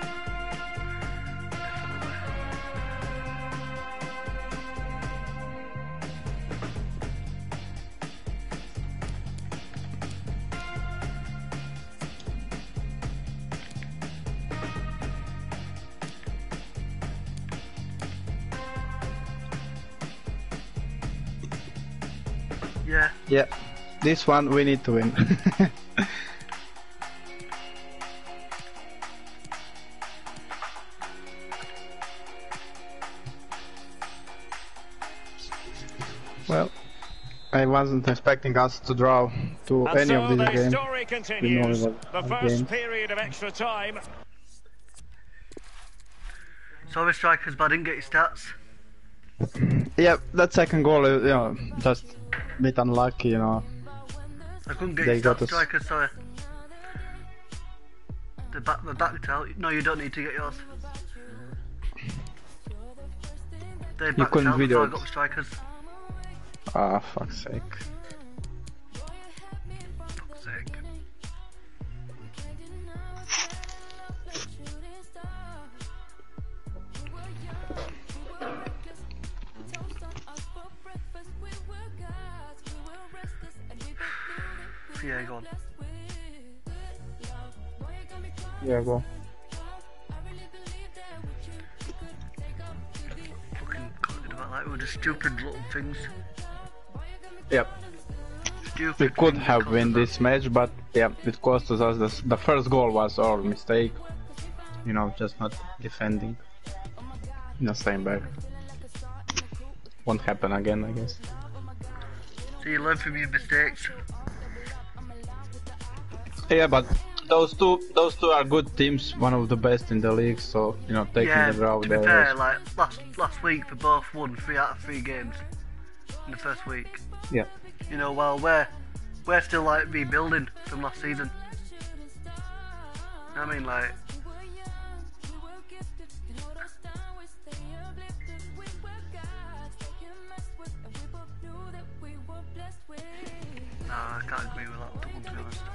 A: yeah.
D: Yeah, this one we need to win. Well, I wasn't expecting us to draw to
E: And
D: any
E: so
D: of these
E: the
D: games.
E: story
D: We know
E: continues.
D: it was
E: The
D: a
E: first
D: game.
E: period of extra time.
A: Sorry, strikers, but I didn't get your stats.
D: Yeah, that second goal, you know, just a bit unlucky, you know.
A: I couldn't get
D: They
A: your
D: got
A: stats,
D: us.
A: strikers, sorry. The backed out. No, you don't need to get yours. They backed
D: couldn't
A: out
D: video
A: before I
D: it.
A: got the strikers.
D: Ah, fuck's sake.
A: Fuck's sake. Yeah, go on.
D: Yeah, go.
A: Fucking gutted about that. It were just stupid little things.
D: Yep.
A: Stupid
D: We could
A: things
D: have
A: that
D: win
A: cost us
D: this match, but yeah, it cost us. The first goal was our mistake. You know, just not defending. No, staying back. Won't happen again, I guess.
A: So you learn from your mistakes.
D: Yeah, but those two are good teams, one of the best in the league. So you know, taking
A: Yeah,
D: the draw
A: to be
D: there.
A: fair,
D: was-
A: like last week they both won 3 out of 3 games in the first week.
D: Yeah.
A: You know, while we're still like rebuilding from last season. I mean, like, nah, I can't agree with that, to be honest.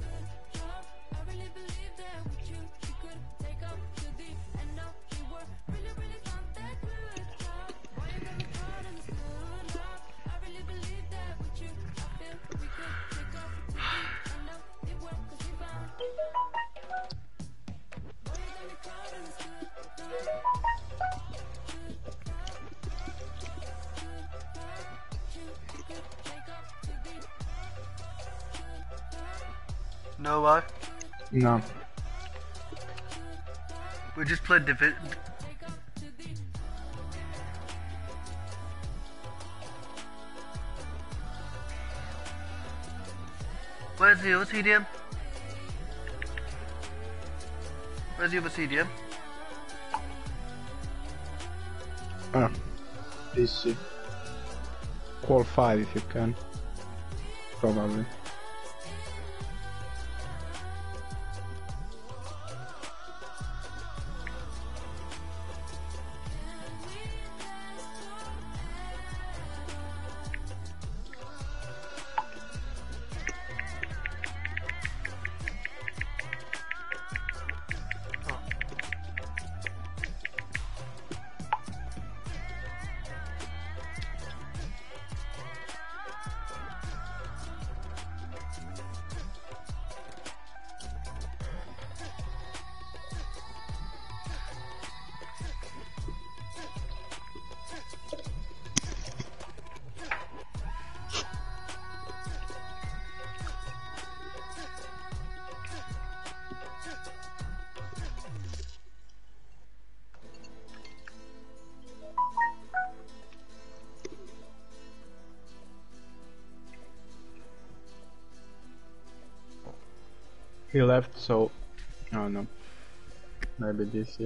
A: No way.
D: No.
A: We just played Where's the other CDM? Where's the other CDM?
D: Ah, DC. Call 5 if you can. Probably. He left, so I don't know. Maybe DC.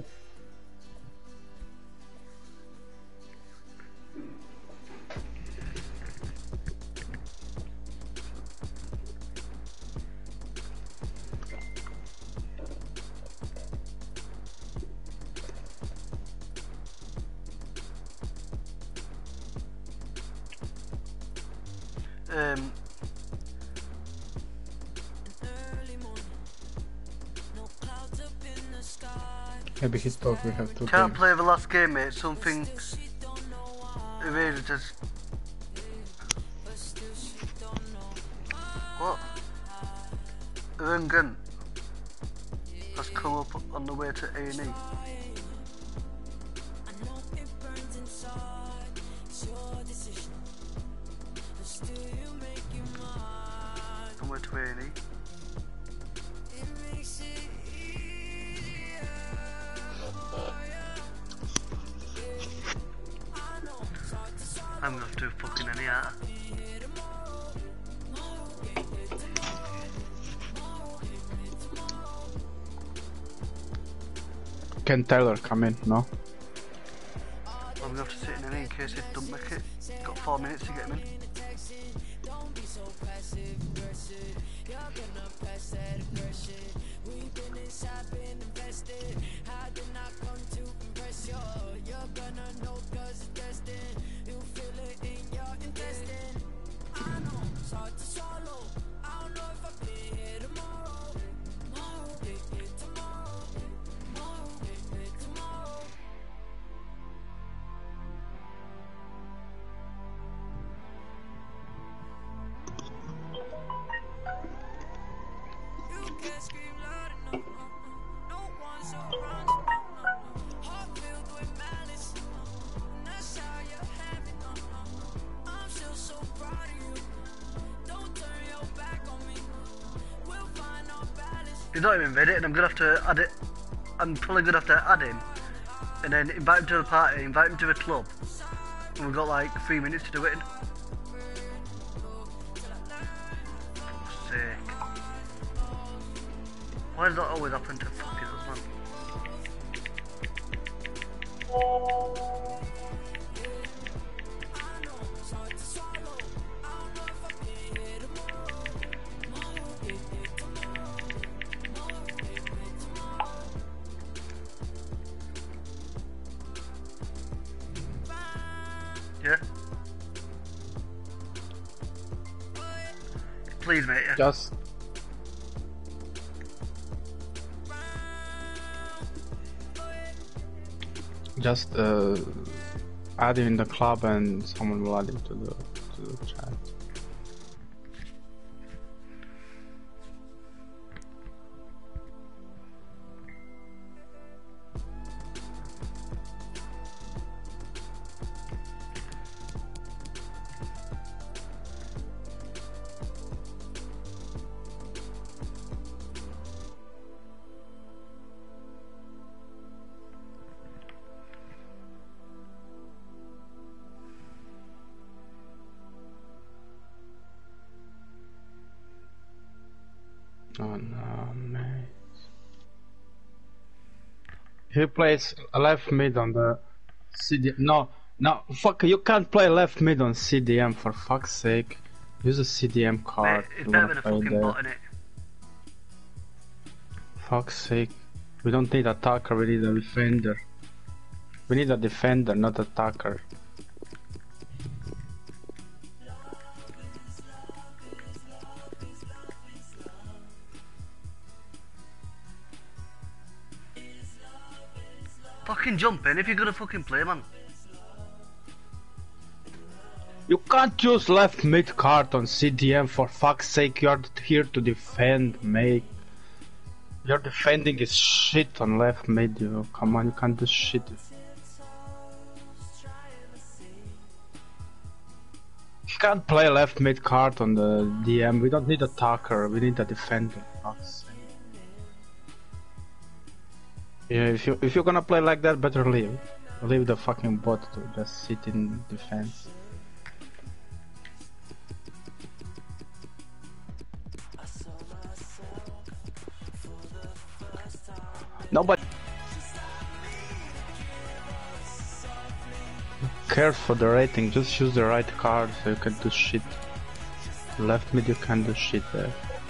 D: Maybe he thought we have to.
A: Can't play the last game, mate. Something erased us. What? Rungan has come up on the way to A&E. On the way to A&E. I'm gonna have to do fucking any art.
D: Can Taylor come in? No?
A: I'm gonna have to sit in any in case he don't make it. Got 4 minutes to get him in. He's not even read it, and I'm gonna have to add it. I'm probably gonna have to add him, and then invite him to the party, invite him to the club, and we've got like 3 minutes to do it in. Fuck's sake. Why does that always happen to fucking us, man? Yeah? Please, mate, yeah.
D: Just add him in the club and someone will add him to the chat. Oh no, man. He plays left mid on the CDM. No, no, fuck, you can't play left mid on CDM for fuck's sake. Use a CDM card.
A: Mate, it's better than a fucking bot, innit?
D: Fuck's sake. We don't need attacker, we need a defender. We need a defender, not attacker.
A: Fucking jump in if you're gonna fucking play, man.
D: You can't use left mid card on CDM, for fuck's sake. You're here to defend, mate. Your defending is shit on left mid, you. Come on, you can't do shit. You can't play left mid card on the DM. We don't need a attacker, we need a defender. Fuck's sake. Yeah, if you're gonna play like that, better leave. Leave the fucking bot to just sit in defense. Nobody cares for the rating, just choose the right card so you can do shit. Left mid you can do shit there.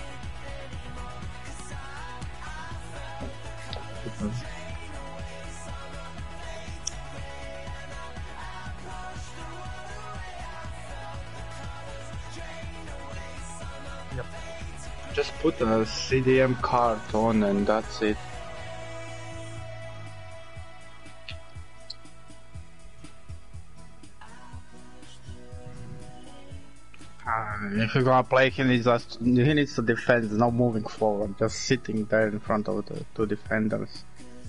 D: Yep. Just put a CDM card on and that's it. If you're gonna play, he needs to defend, not moving forward, just sitting there in front of the two defenders.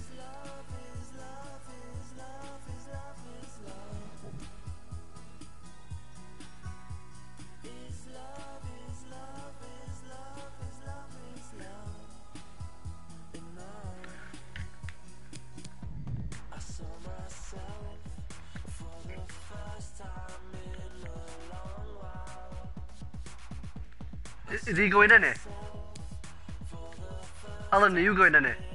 A: Is he going in it? Alan, are you going in it?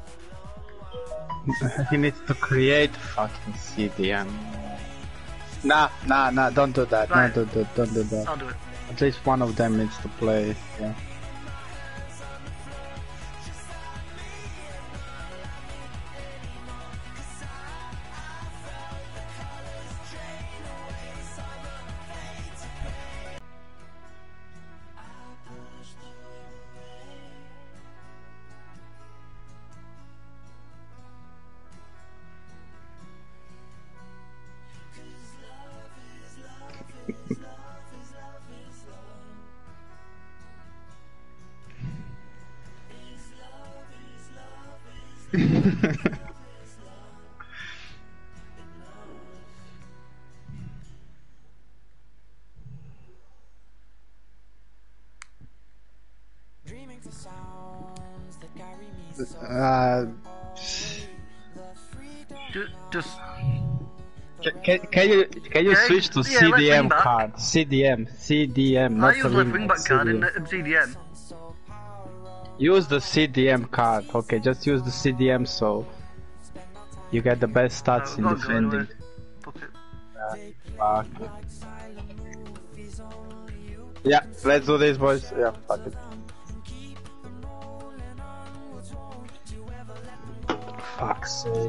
D: He needs to create fucking CDM. Nah, don't do that.
A: Right.
D: No, don't do that.
A: I'll do it.
D: At least one of them needs to play, yeah.
A: Just
D: Can you switch to
A: yeah,
D: CDM
A: left
D: card? CDM,
A: I
D: not
A: use
D: the
A: left
D: wing
A: wing
D: back,
A: back card in
D: CDM.
A: CDM.
D: Use the CDM card, okay, just use the CDM so you get the best stats in
A: I'll go
D: defending.
A: anyway. Fuck it.
D: Fuck it. Yeah, let's do this, boys. Yeah, fuck it. Fuck's sake.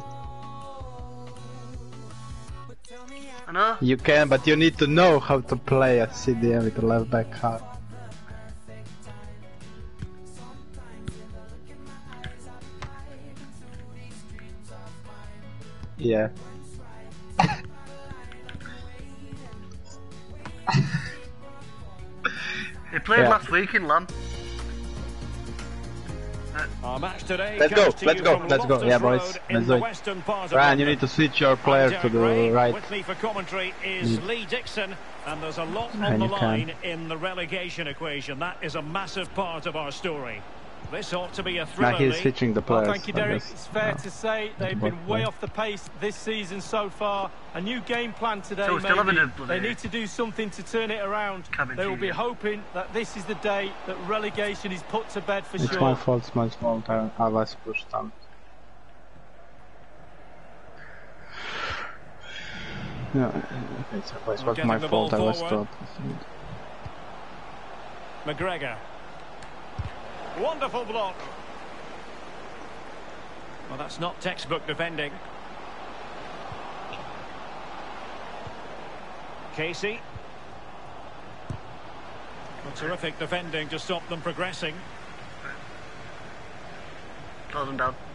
A: I know.
D: You can, but you need to know how to play a CDM with a left back card. Yeah.
A: He played
D: Yeah.
A: last week in LAM.
E: Our match today
D: Let's
E: comes
D: go,
E: to
D: let's
E: you
D: go,
E: from
D: let's go.
E: Loftus
D: Yeah, boys,
E: Road in
D: let's
E: the
D: do it.
E: western part of
D: Ryan, you
E: London.
D: need to switch your
E: I'm
D: player to
E: Derek
D: the
E: Ray.
D: right.
E: With me for commentary is Lee Dixon, and there's a lot on
D: And
E: the
D: you can.
E: line in the relegation equation. That is a massive part of our story. This ought to be a thriller.
D: Now he's
E: lead.
D: switching the
F: Well,
D: players.
F: thank you,
D: I
F: Derek.
D: guess.
F: It's fair
D: Yeah.
F: to say they've
D: both
F: been way
D: play.
F: off the pace this season so far. A new game plan today,
A: So still
F: maybe.
A: having a bloody
F: They need to do something to turn it around.
A: cabin
F: They will be
A: TV.
F: hoping that this is the day that relegation is put to bed for
D: It's
F: sure.
D: my fault. It's my fault. I was pushed on. Yeah, it was
E: Getting
D: my
E: the ball
D: fault. I was
E: forward.
D: stopped.
E: McGregor. Wonderful block. Well, that's not textbook defending. Casey. Well, terrific defending to stop them progressing.
A: Close them down.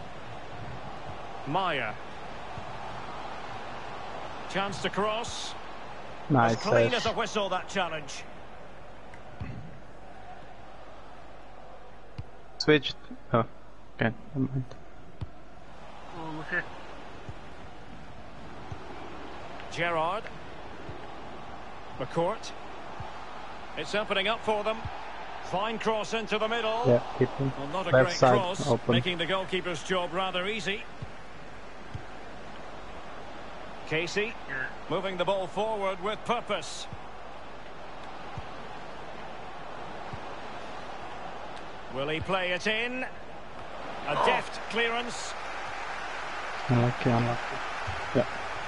E: Maya. Chance to cross.
D: Nice.
E: As clean
D: save.
E: as a whistle, that challenge.
D: Switched. Oh, okay. Never mind.
A: Oh, look here.
E: Gerrard. McCourt. It's opening up for them. Fine cross into the middle.
D: Yeah, keep him.
E: Well, not a
D: Left
E: great
D: side
E: cross,
D: open.
E: making the goalkeeper's job rather easy. Casey
A: Yeah.
E: moving the ball forward with purpose. Will he play it in? A deft clearance.
D: Unlucky, unlucky. Yeah.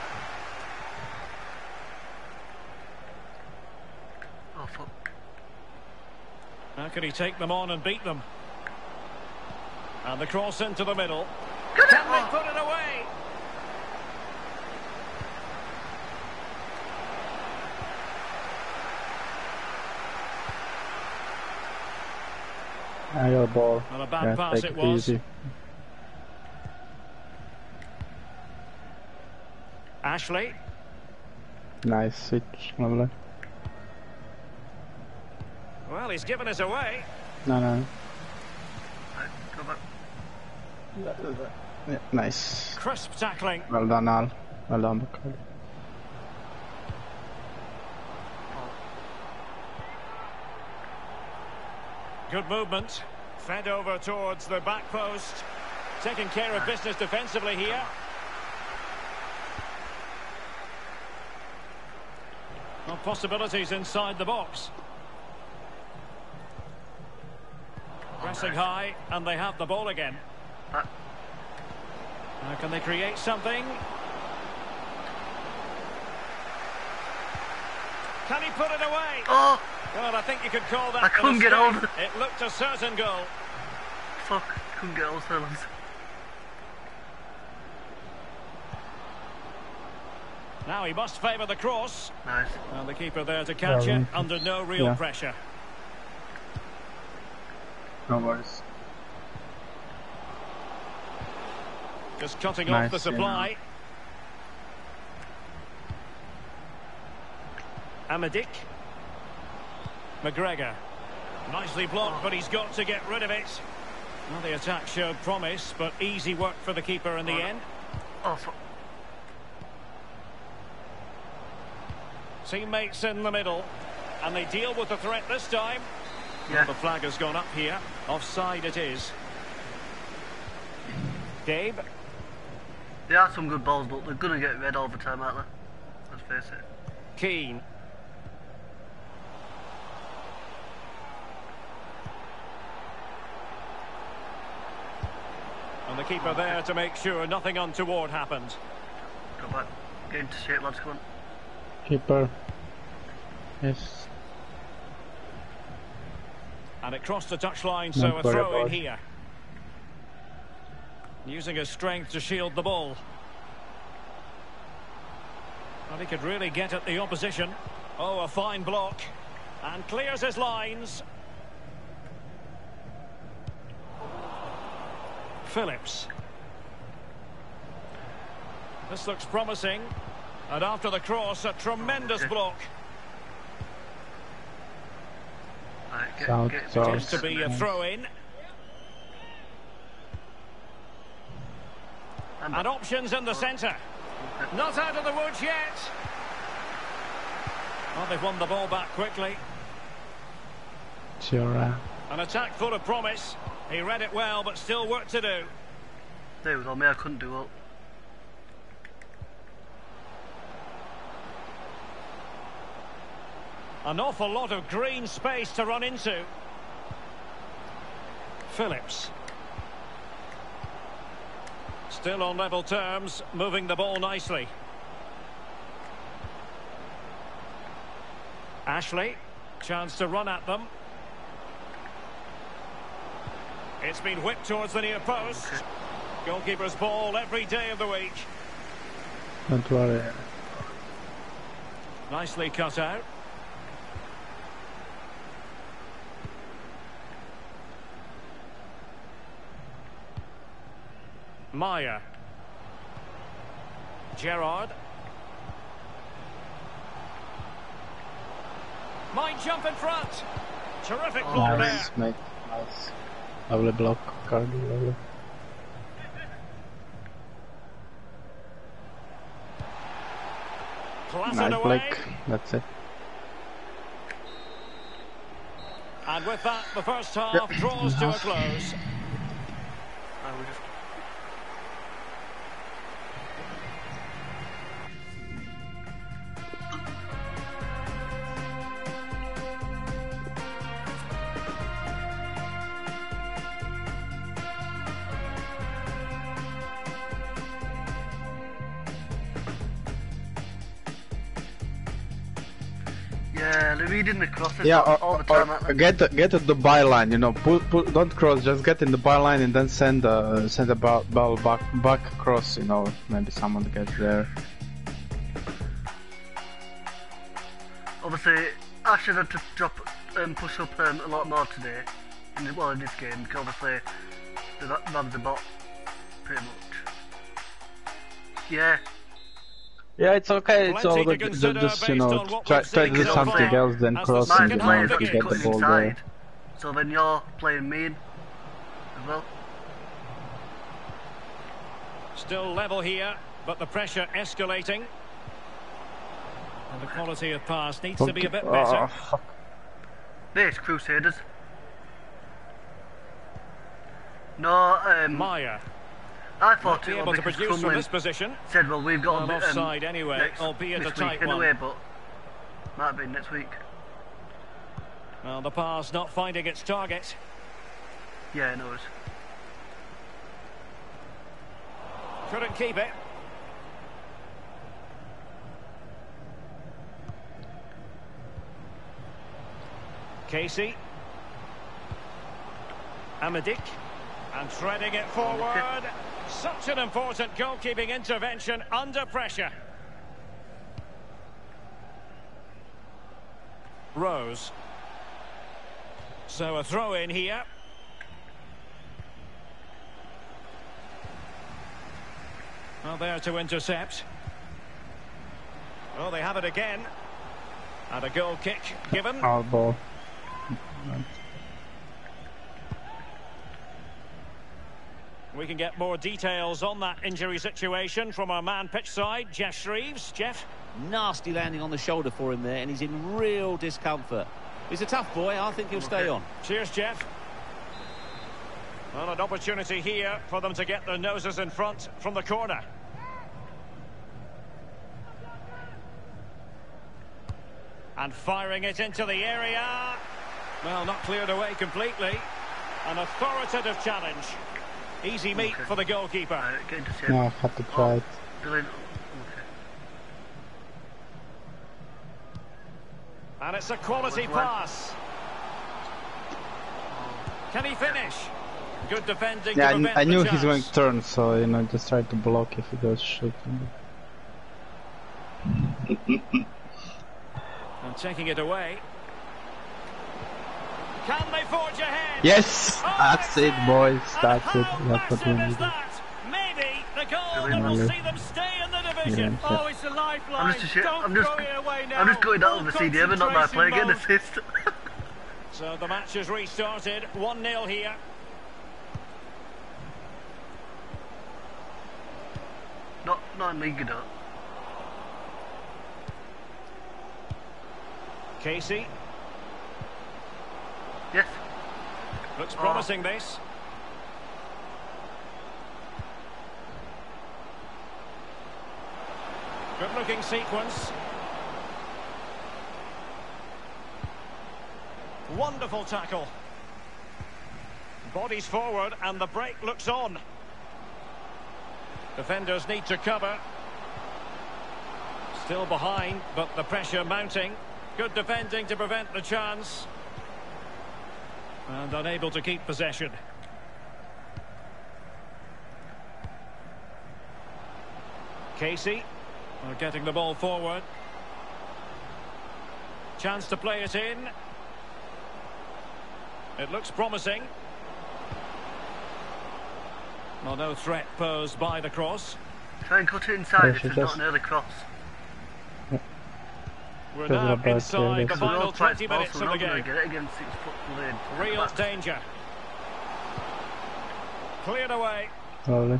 A: Oh, fuck.
E: How can he take them on and beat them? And the cross into the middle.
A: Get it!
E: Can they put it away?
D: I got a ball.
E: Well, a bad
D: Yeah,
E: pass
D: take
E: it was.
D: easy.
E: Ashley.
D: Nice switch. Lovely.
E: Well, he's given us away.
D: No, no.
A: Right, go back.
D: Yeah, nice.
E: Crisp tackling.
D: Well done, Al. Well done, Bacardi.
E: Good movement. Fed over towards the back post. Taking care of business defensively here. No possibilities inside the box. Pressing high, and they have the ball again.
A: Back.
E: Now can they create something? Can he put it away?
A: Oh,
E: Well, I think you could call that
A: I couldn't get
E: a mistake.
A: over.
E: It looked a certain goal.
A: fuck. Couldn't get all silence.
E: Now he must favour the cross.
A: Nice.
E: And the keeper there to catch
D: Well,
E: it under no real
D: yeah.
E: pressure.
D: No worries.
E: Just cutting
D: Nice,
E: off the supply. Amadik. McGregor. Nicely blocked, but he's got to get rid of it. Well, the attack showed promise, but easy work for the keeper in the end.
A: Oh, fuck.
E: Teammates in the middle, and they deal with the threat this time.
A: Yeah.
E: The flag has gone up here. Offside it is. Gabe.
A: They are some good balls, but they're gonna get red all the time, aren't they? Let's face it.
E: Keane. And the keeper there to make sure nothing untoward happened.
A: Go back. Get into shape, lads. Come on.
D: Keeper. Yes.
E: And it crossed the touchline, so
D: Not
E: a
D: worry
E: throw in
D: about it.
E: here. Using his strength to shield the ball. Well, he could really get at the opposition. Oh, a fine block. And clears his lines. Phillips. This looks promising. And after the cross, a tremendous
A: Okay.
E: block.
A: Right,
D: Sound, sound.
E: Tends to be a throw-in. And options in the centre. Not out of the woods yet. Well, they've won the ball back quickly.
D: Sure.
E: An attack full of promise. He read it well, but still work to do.
A: There was on me, I couldn't do it.
E: An awful lot of green space to run into. Phillips. Still on level terms, moving the ball nicely. Ashley, chance to run at them. It's been whipped towards the near post.
A: Okay.
E: Goalkeeper's ball every day of the week.
D: Don't worry.
E: Nicely cut out. Maya. Gerrard. Might jump in front. Terrific block
D: Nice,
E: there.
D: mate. Nice. Lovely block, Cardi, lovely.
E: Clattered
D: Nice
E: away.
D: Blake, that's it.
E: And with that, the first half draws to a close.
A: I was just... Yeah, they're reading the crosses
D: Yeah,
A: all the time. aren't they?
D: get at the byline, you know, don't cross, just get in the byline and then send the ball back across, you know, maybe someone gets there.
A: Obviously, I should have to push up a lot more today. In this game, because obviously the Rams are bot pretty much. Yeah,
D: Yeah, it's okay, it's
E: Plenty
D: all
E: to
D: good.
E: consider
D: Just, you
E: based
D: know,
E: on what
D: try
E: we've
D: to
E: seen
D: do
E: so
D: something
E: far.
D: else than
E: As the
D: crossing,
A: my
E: second
D: you know,
A: players
E: half
D: to
A: actually
D: get the
A: cutting
D: ball there.
A: inside. So then you're playing mean as well.
E: Still level here, but the pressure escalating. And the quality of pass needs to be a bit better.
D: Oh, fuck.
A: This Crusaders. No,
E: Maya
A: I
E: might
A: thought
E: be
A: it
E: able
A: was
E: to
A: because
E: produce from
A: Crumlin
E: this position.
A: said, well, we've got
E: Well,
A: a bit
E: offside anyway,
A: next,
E: albeit a
A: this
E: tight
A: week
E: one.
A: anyway, but might be next week.
E: Well, the pass not finding its target.
A: Yeah, no worries.
E: Couldn't keep it. Casey. Amadik. And threading it forward. Such an important goalkeeping intervention under pressure. Rose. So a throw in here. Well, there to intercept. Well, they have it again. And a goal kick given.
D: Our ball.
E: We can get more details on that injury situation from our man pitch side, Jeff Shreves. Jeff?
G: Nasty landing on the shoulder for him there, and he's in real discomfort. He's a tough boy. I think he'll stay on.
E: Cheers, Jeff. Well, an opportunity here for them to get their noses in front from the corner. And firing it into the area. Well, not cleared away completely. An authoritative challenge. Easy meat for the goalkeeper.
A: Getting to see
D: No, I had to try it.
A: Brilliant.
E: And it's a quality
A: Well,
E: pass. Can he finish? Good defending.
D: Yeah,
E: to prevent
D: I knew
E: the
D: he's going
E: chance.
D: to turn, so, you know, just try to block if he goes shooting.
E: And taking it away. Can they forge ahead?
D: Yes!
E: Oh,
D: That's it, boys. That's it.
E: How
D: That's what we
E: massive is
D: need.
E: that? Maybe the goal that
A: Brilliant.
E: will see them stay in the division.
D: Yeah.
F: Oh, it's a lifeline.
A: I'm just
F: Don't throw it away now.
A: I'm just going out of the
F: Full
A: CDM and not my player getting
F: concentration
A: assist.
E: So the match has restarted. 1-0 here.
A: not in league, you know.
E: Casey.
A: Yes.
E: Looks promising, this. Good-looking sequence. Wonderful tackle. Bodies forward and the break looks on. Defenders need to cover. Still behind, but the pressure mounting. Good defending to prevent the chance. And unable to keep possession. Casey are getting the ball forward. Chance to play it in. It looks promising. Well, no threat posed by the cross.
A: Try and cut it inside if it's not an early cross.
E: We're
D: Feels
E: now
D: about
E: inside the
D: clear,
E: final
A: We're all
E: 20
A: quite
E: minutes
A: small,
E: of
A: so
E: the
A: we're not
E: game.
A: going to get it against 6 foot lane.
E: Real danger. Cleared away.
D: Lovely.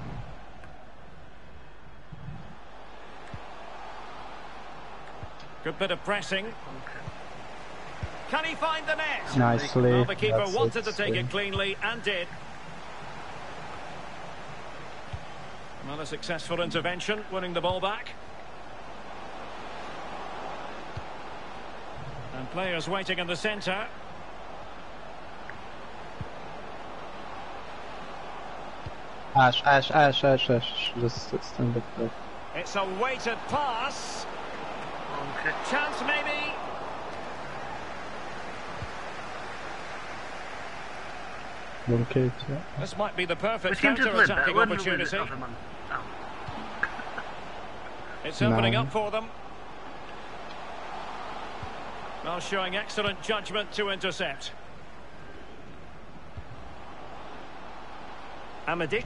E: Good bit of pressing. Can he find the net?
D: Nicely.
E: Well, the keeper
D: That's
E: wanted
D: it.
E: to take it cleanly and did. Another successful intervention, winning the ball back. And players waiting in the centre.
D: Ash. Just stand back there.
E: It's a weighted pass.
A: Okay.
E: Chance maybe.
D: Okay, yeah.
E: This might be the
A: We
E: perfect
A: seem to have lived better
E: counter-attacking
A: when we win
E: opportunity.
A: it other man. Oh.
E: It's opening
D: No.
E: up for them. Well, showing excellent judgment to intercept. Amadik.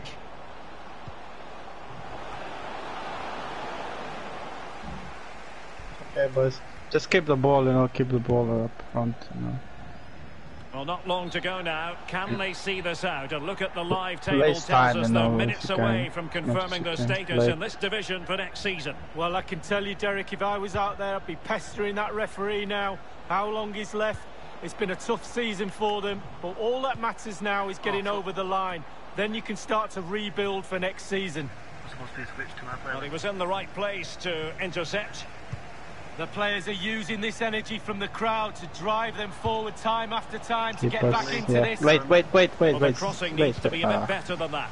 D: Okay, boys. Just keep the ball, keep the ball up front,
E: Well, not long to go now. Can they see this out? A look at the live table
D: Waste
E: tells
D: time,
E: us they're
D: if
E: minutes
D: you
E: away
D: can.
E: from confirming their
D: Yes, you can.
E: status
D: Play.
E: in this division for next season.
F: Well, I can tell you, Derek, if I was out there, I'd be pestering that referee now. How long is left? It's been a tough season for them, but all that matters now is getting over the line. Then you can start to rebuild for next season.
A: It's supposed to be a switch to my
E: Well, he
A: player.
E: was in the right place to intercept.
F: The players are using this energy from the crowd to drive them forward time after time to
D: Keep
F: get
D: us-
F: back into
D: yeah.
F: this.
D: Wait.
E: Well, the crossing needs to be a bit
D: Ah.
E: better than that.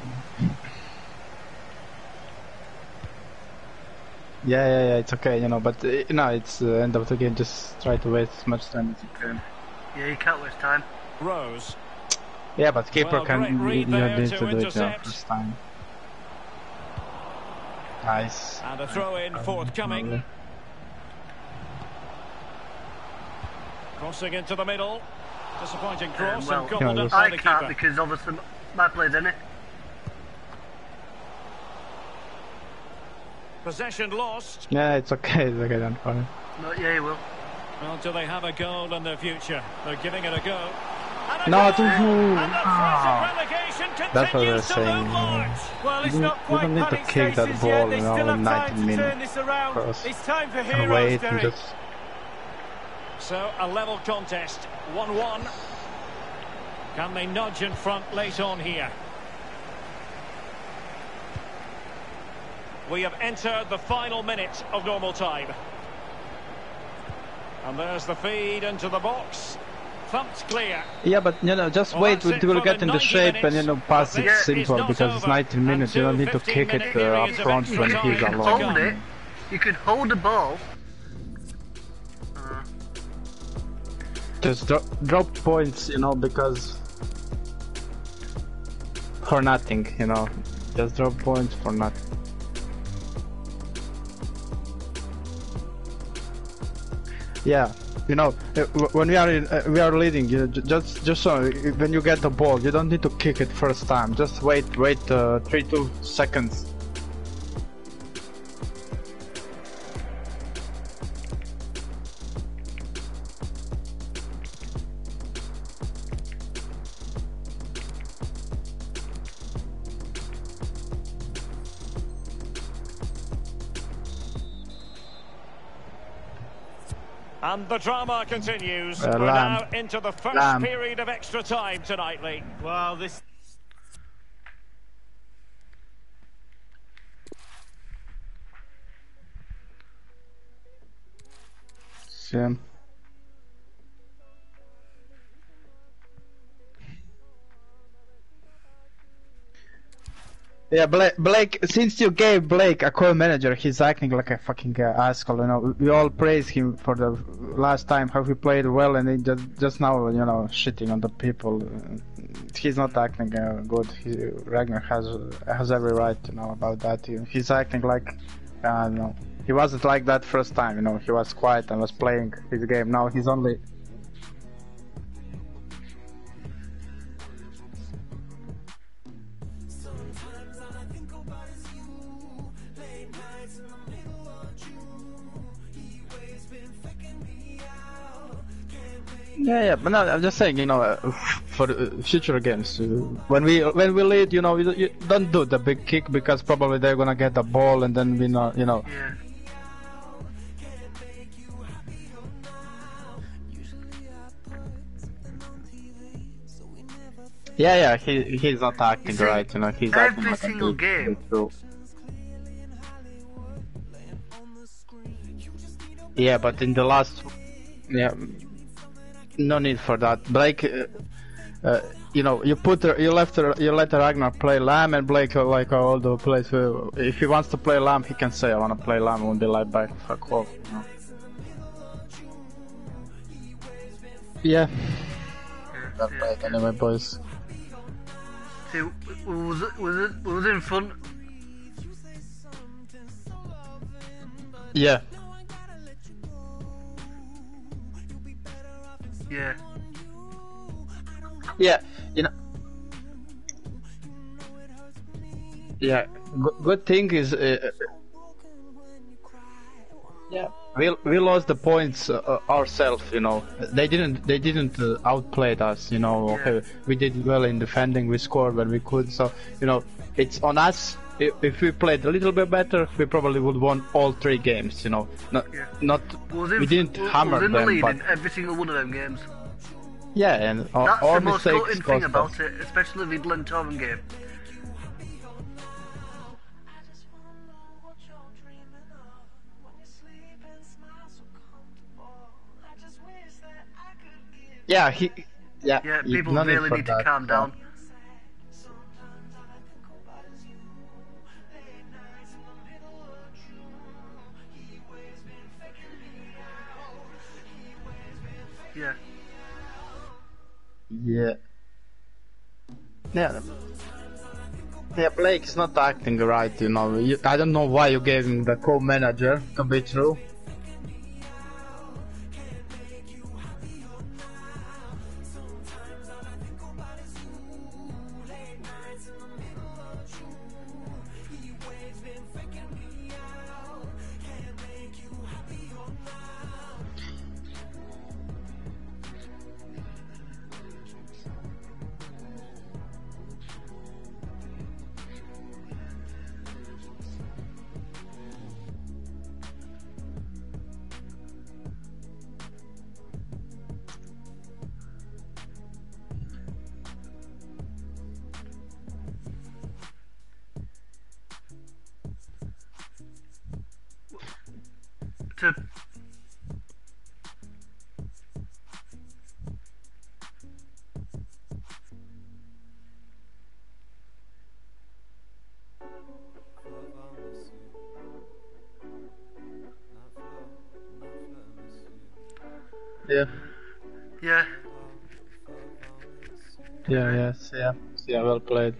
D: Yeah, it's okay, but it's end of the game. Just try to waste as much time as you can.
A: Yeah, you can't waste time.
E: Rose.
D: Yeah, but keeper
E: Well,
D: can
E: great
D: you
E: read
D: need
E: there
D: to
E: to
D: do it
E: intercept.
D: first time. Nice.
E: And a throw-in forthcoming.
D: Lovely.
E: Crossing into the middle. Disappointing cross
A: well,
E: and gobbled
D: Yeah,
E: up by
A: I
E: the
A: can't
E: keeper.
A: because obviously my player's in it.
E: Possession lost.
D: Yeah, it's okay, don't worry.
A: No, yeah, he will.
E: Well, do they have a goal in their future? They're giving it a go. And a
D: No,
E: goal!
D: don't move.
E: And the threat
D: Ah.
E: of relegation
D: That's what I was
E: continues to
D: saying.
E: loom large.
F: Well, it's
D: You
F: not
D: don't
F: quite
D: need to
F: panic
D: kick that
F: stations
D: ball,
F: yet. They still
D: in
F: have
D: 90
F: time to
D: minutes.
F: turn this around.
D: Cross.
F: It's time for
D: And
F: heroes,
D: wait and
F: Derek.
D: just
E: So, a level contest. 1-1. Can they nudge in front late on here? We have entered the final minute of normal time. And there's the feed into the box. Thumped clear.
D: Yeah, but just
E: Well,
D: wait
E: that's it
D: until you
E: for
D: get
E: the
D: in the
E: 90
D: shape
E: minutes,
D: and pass
E: but
D: it
E: this is
D: simple
E: not
D: because it's
E: over.
D: 90 minutes. You don't
E: And
D: need to
E: two
D: kick it
E: 15-minute
D: up
E: periods of
D: front
E: extra
D: when
E: time
D: he's
E: to
D: alone.
A: Hold it. You can hold the ball.
D: Just drop points, because for nothing, just drop points for nothing. Yeah, when we are leading, just so when you get the ball, you don't need to kick it first time. Just wait 3-2 seconds.
E: And the drama continues.
D: Lamb.
E: We're now into the first
D: Lamb.
E: period of extra time tonight, Lee.
F: Well, this
D: Blakes, yeah. Yeah, Blake, since you gave Blake a co-manager, he's acting like a fucking asshole, you know. We all praised him for the last time, how he played well, and he just now, you know, shitting on the people. He's not acting good. Ragnar has every right to know about that. He's acting like, I don't know. He wasn't like that first time, you know. He was quiet and was playing his game. Now he's only... Yeah, but no, I'm just saying, you know, for future games, when we lead, you know, you don't do the big kick because probably they're gonna get the ball and then we know, you know. Yeah, he's not acting right, you know. He's acting
A: every
D: like
A: single game.
D: Yeah, but in the last, yeah. No need for that. Blake, you know, you let Ragnar play Lamb, and Blake like all the plays. If he wants to play Lamb, he can say, "I want to play Lamb." Won't be like back, fuck off. You know? Yeah. That Blake anyway, boys.
A: See, was it in front?
D: Yeah.
A: Yeah.
D: Yeah, you know. Yeah, good thing is, yeah, we lost the points ourselves. You know, they didn't outplay us. You know, okay, we did well in defending. We scored when we could. So you know, it's on us. If we played a little bit better, we probably would won all 3 games. You know, we didn't hammer them,
A: lead
D: but
A: in every single one of them games.
D: Yeah, and
A: that's
D: our
A: the most
D: mistakes
A: gutting thing about it, especially the Glentoran game.
D: Yeah,
A: people really need to calm down. Yeah.
D: Yeah. Yeah, Blake's not acting right, you know. I don't know why you gave him the co-manager, to be true. Yeah.
A: Yeah.
D: Yeah, well played.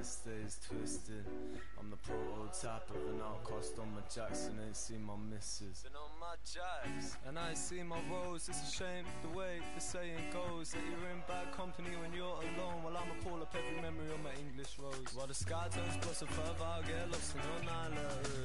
H: stays twisted. I'm the prototype of an outcast on my Jackson. Ain't seen my missus. Been on my jacks, and I ain't seen my rose. It's a shame the way the saying goes that you're in bad company when you're alone. Well, I'ma call up every memory on my English rose. While the sky turns closer further, I'll get lost in your island.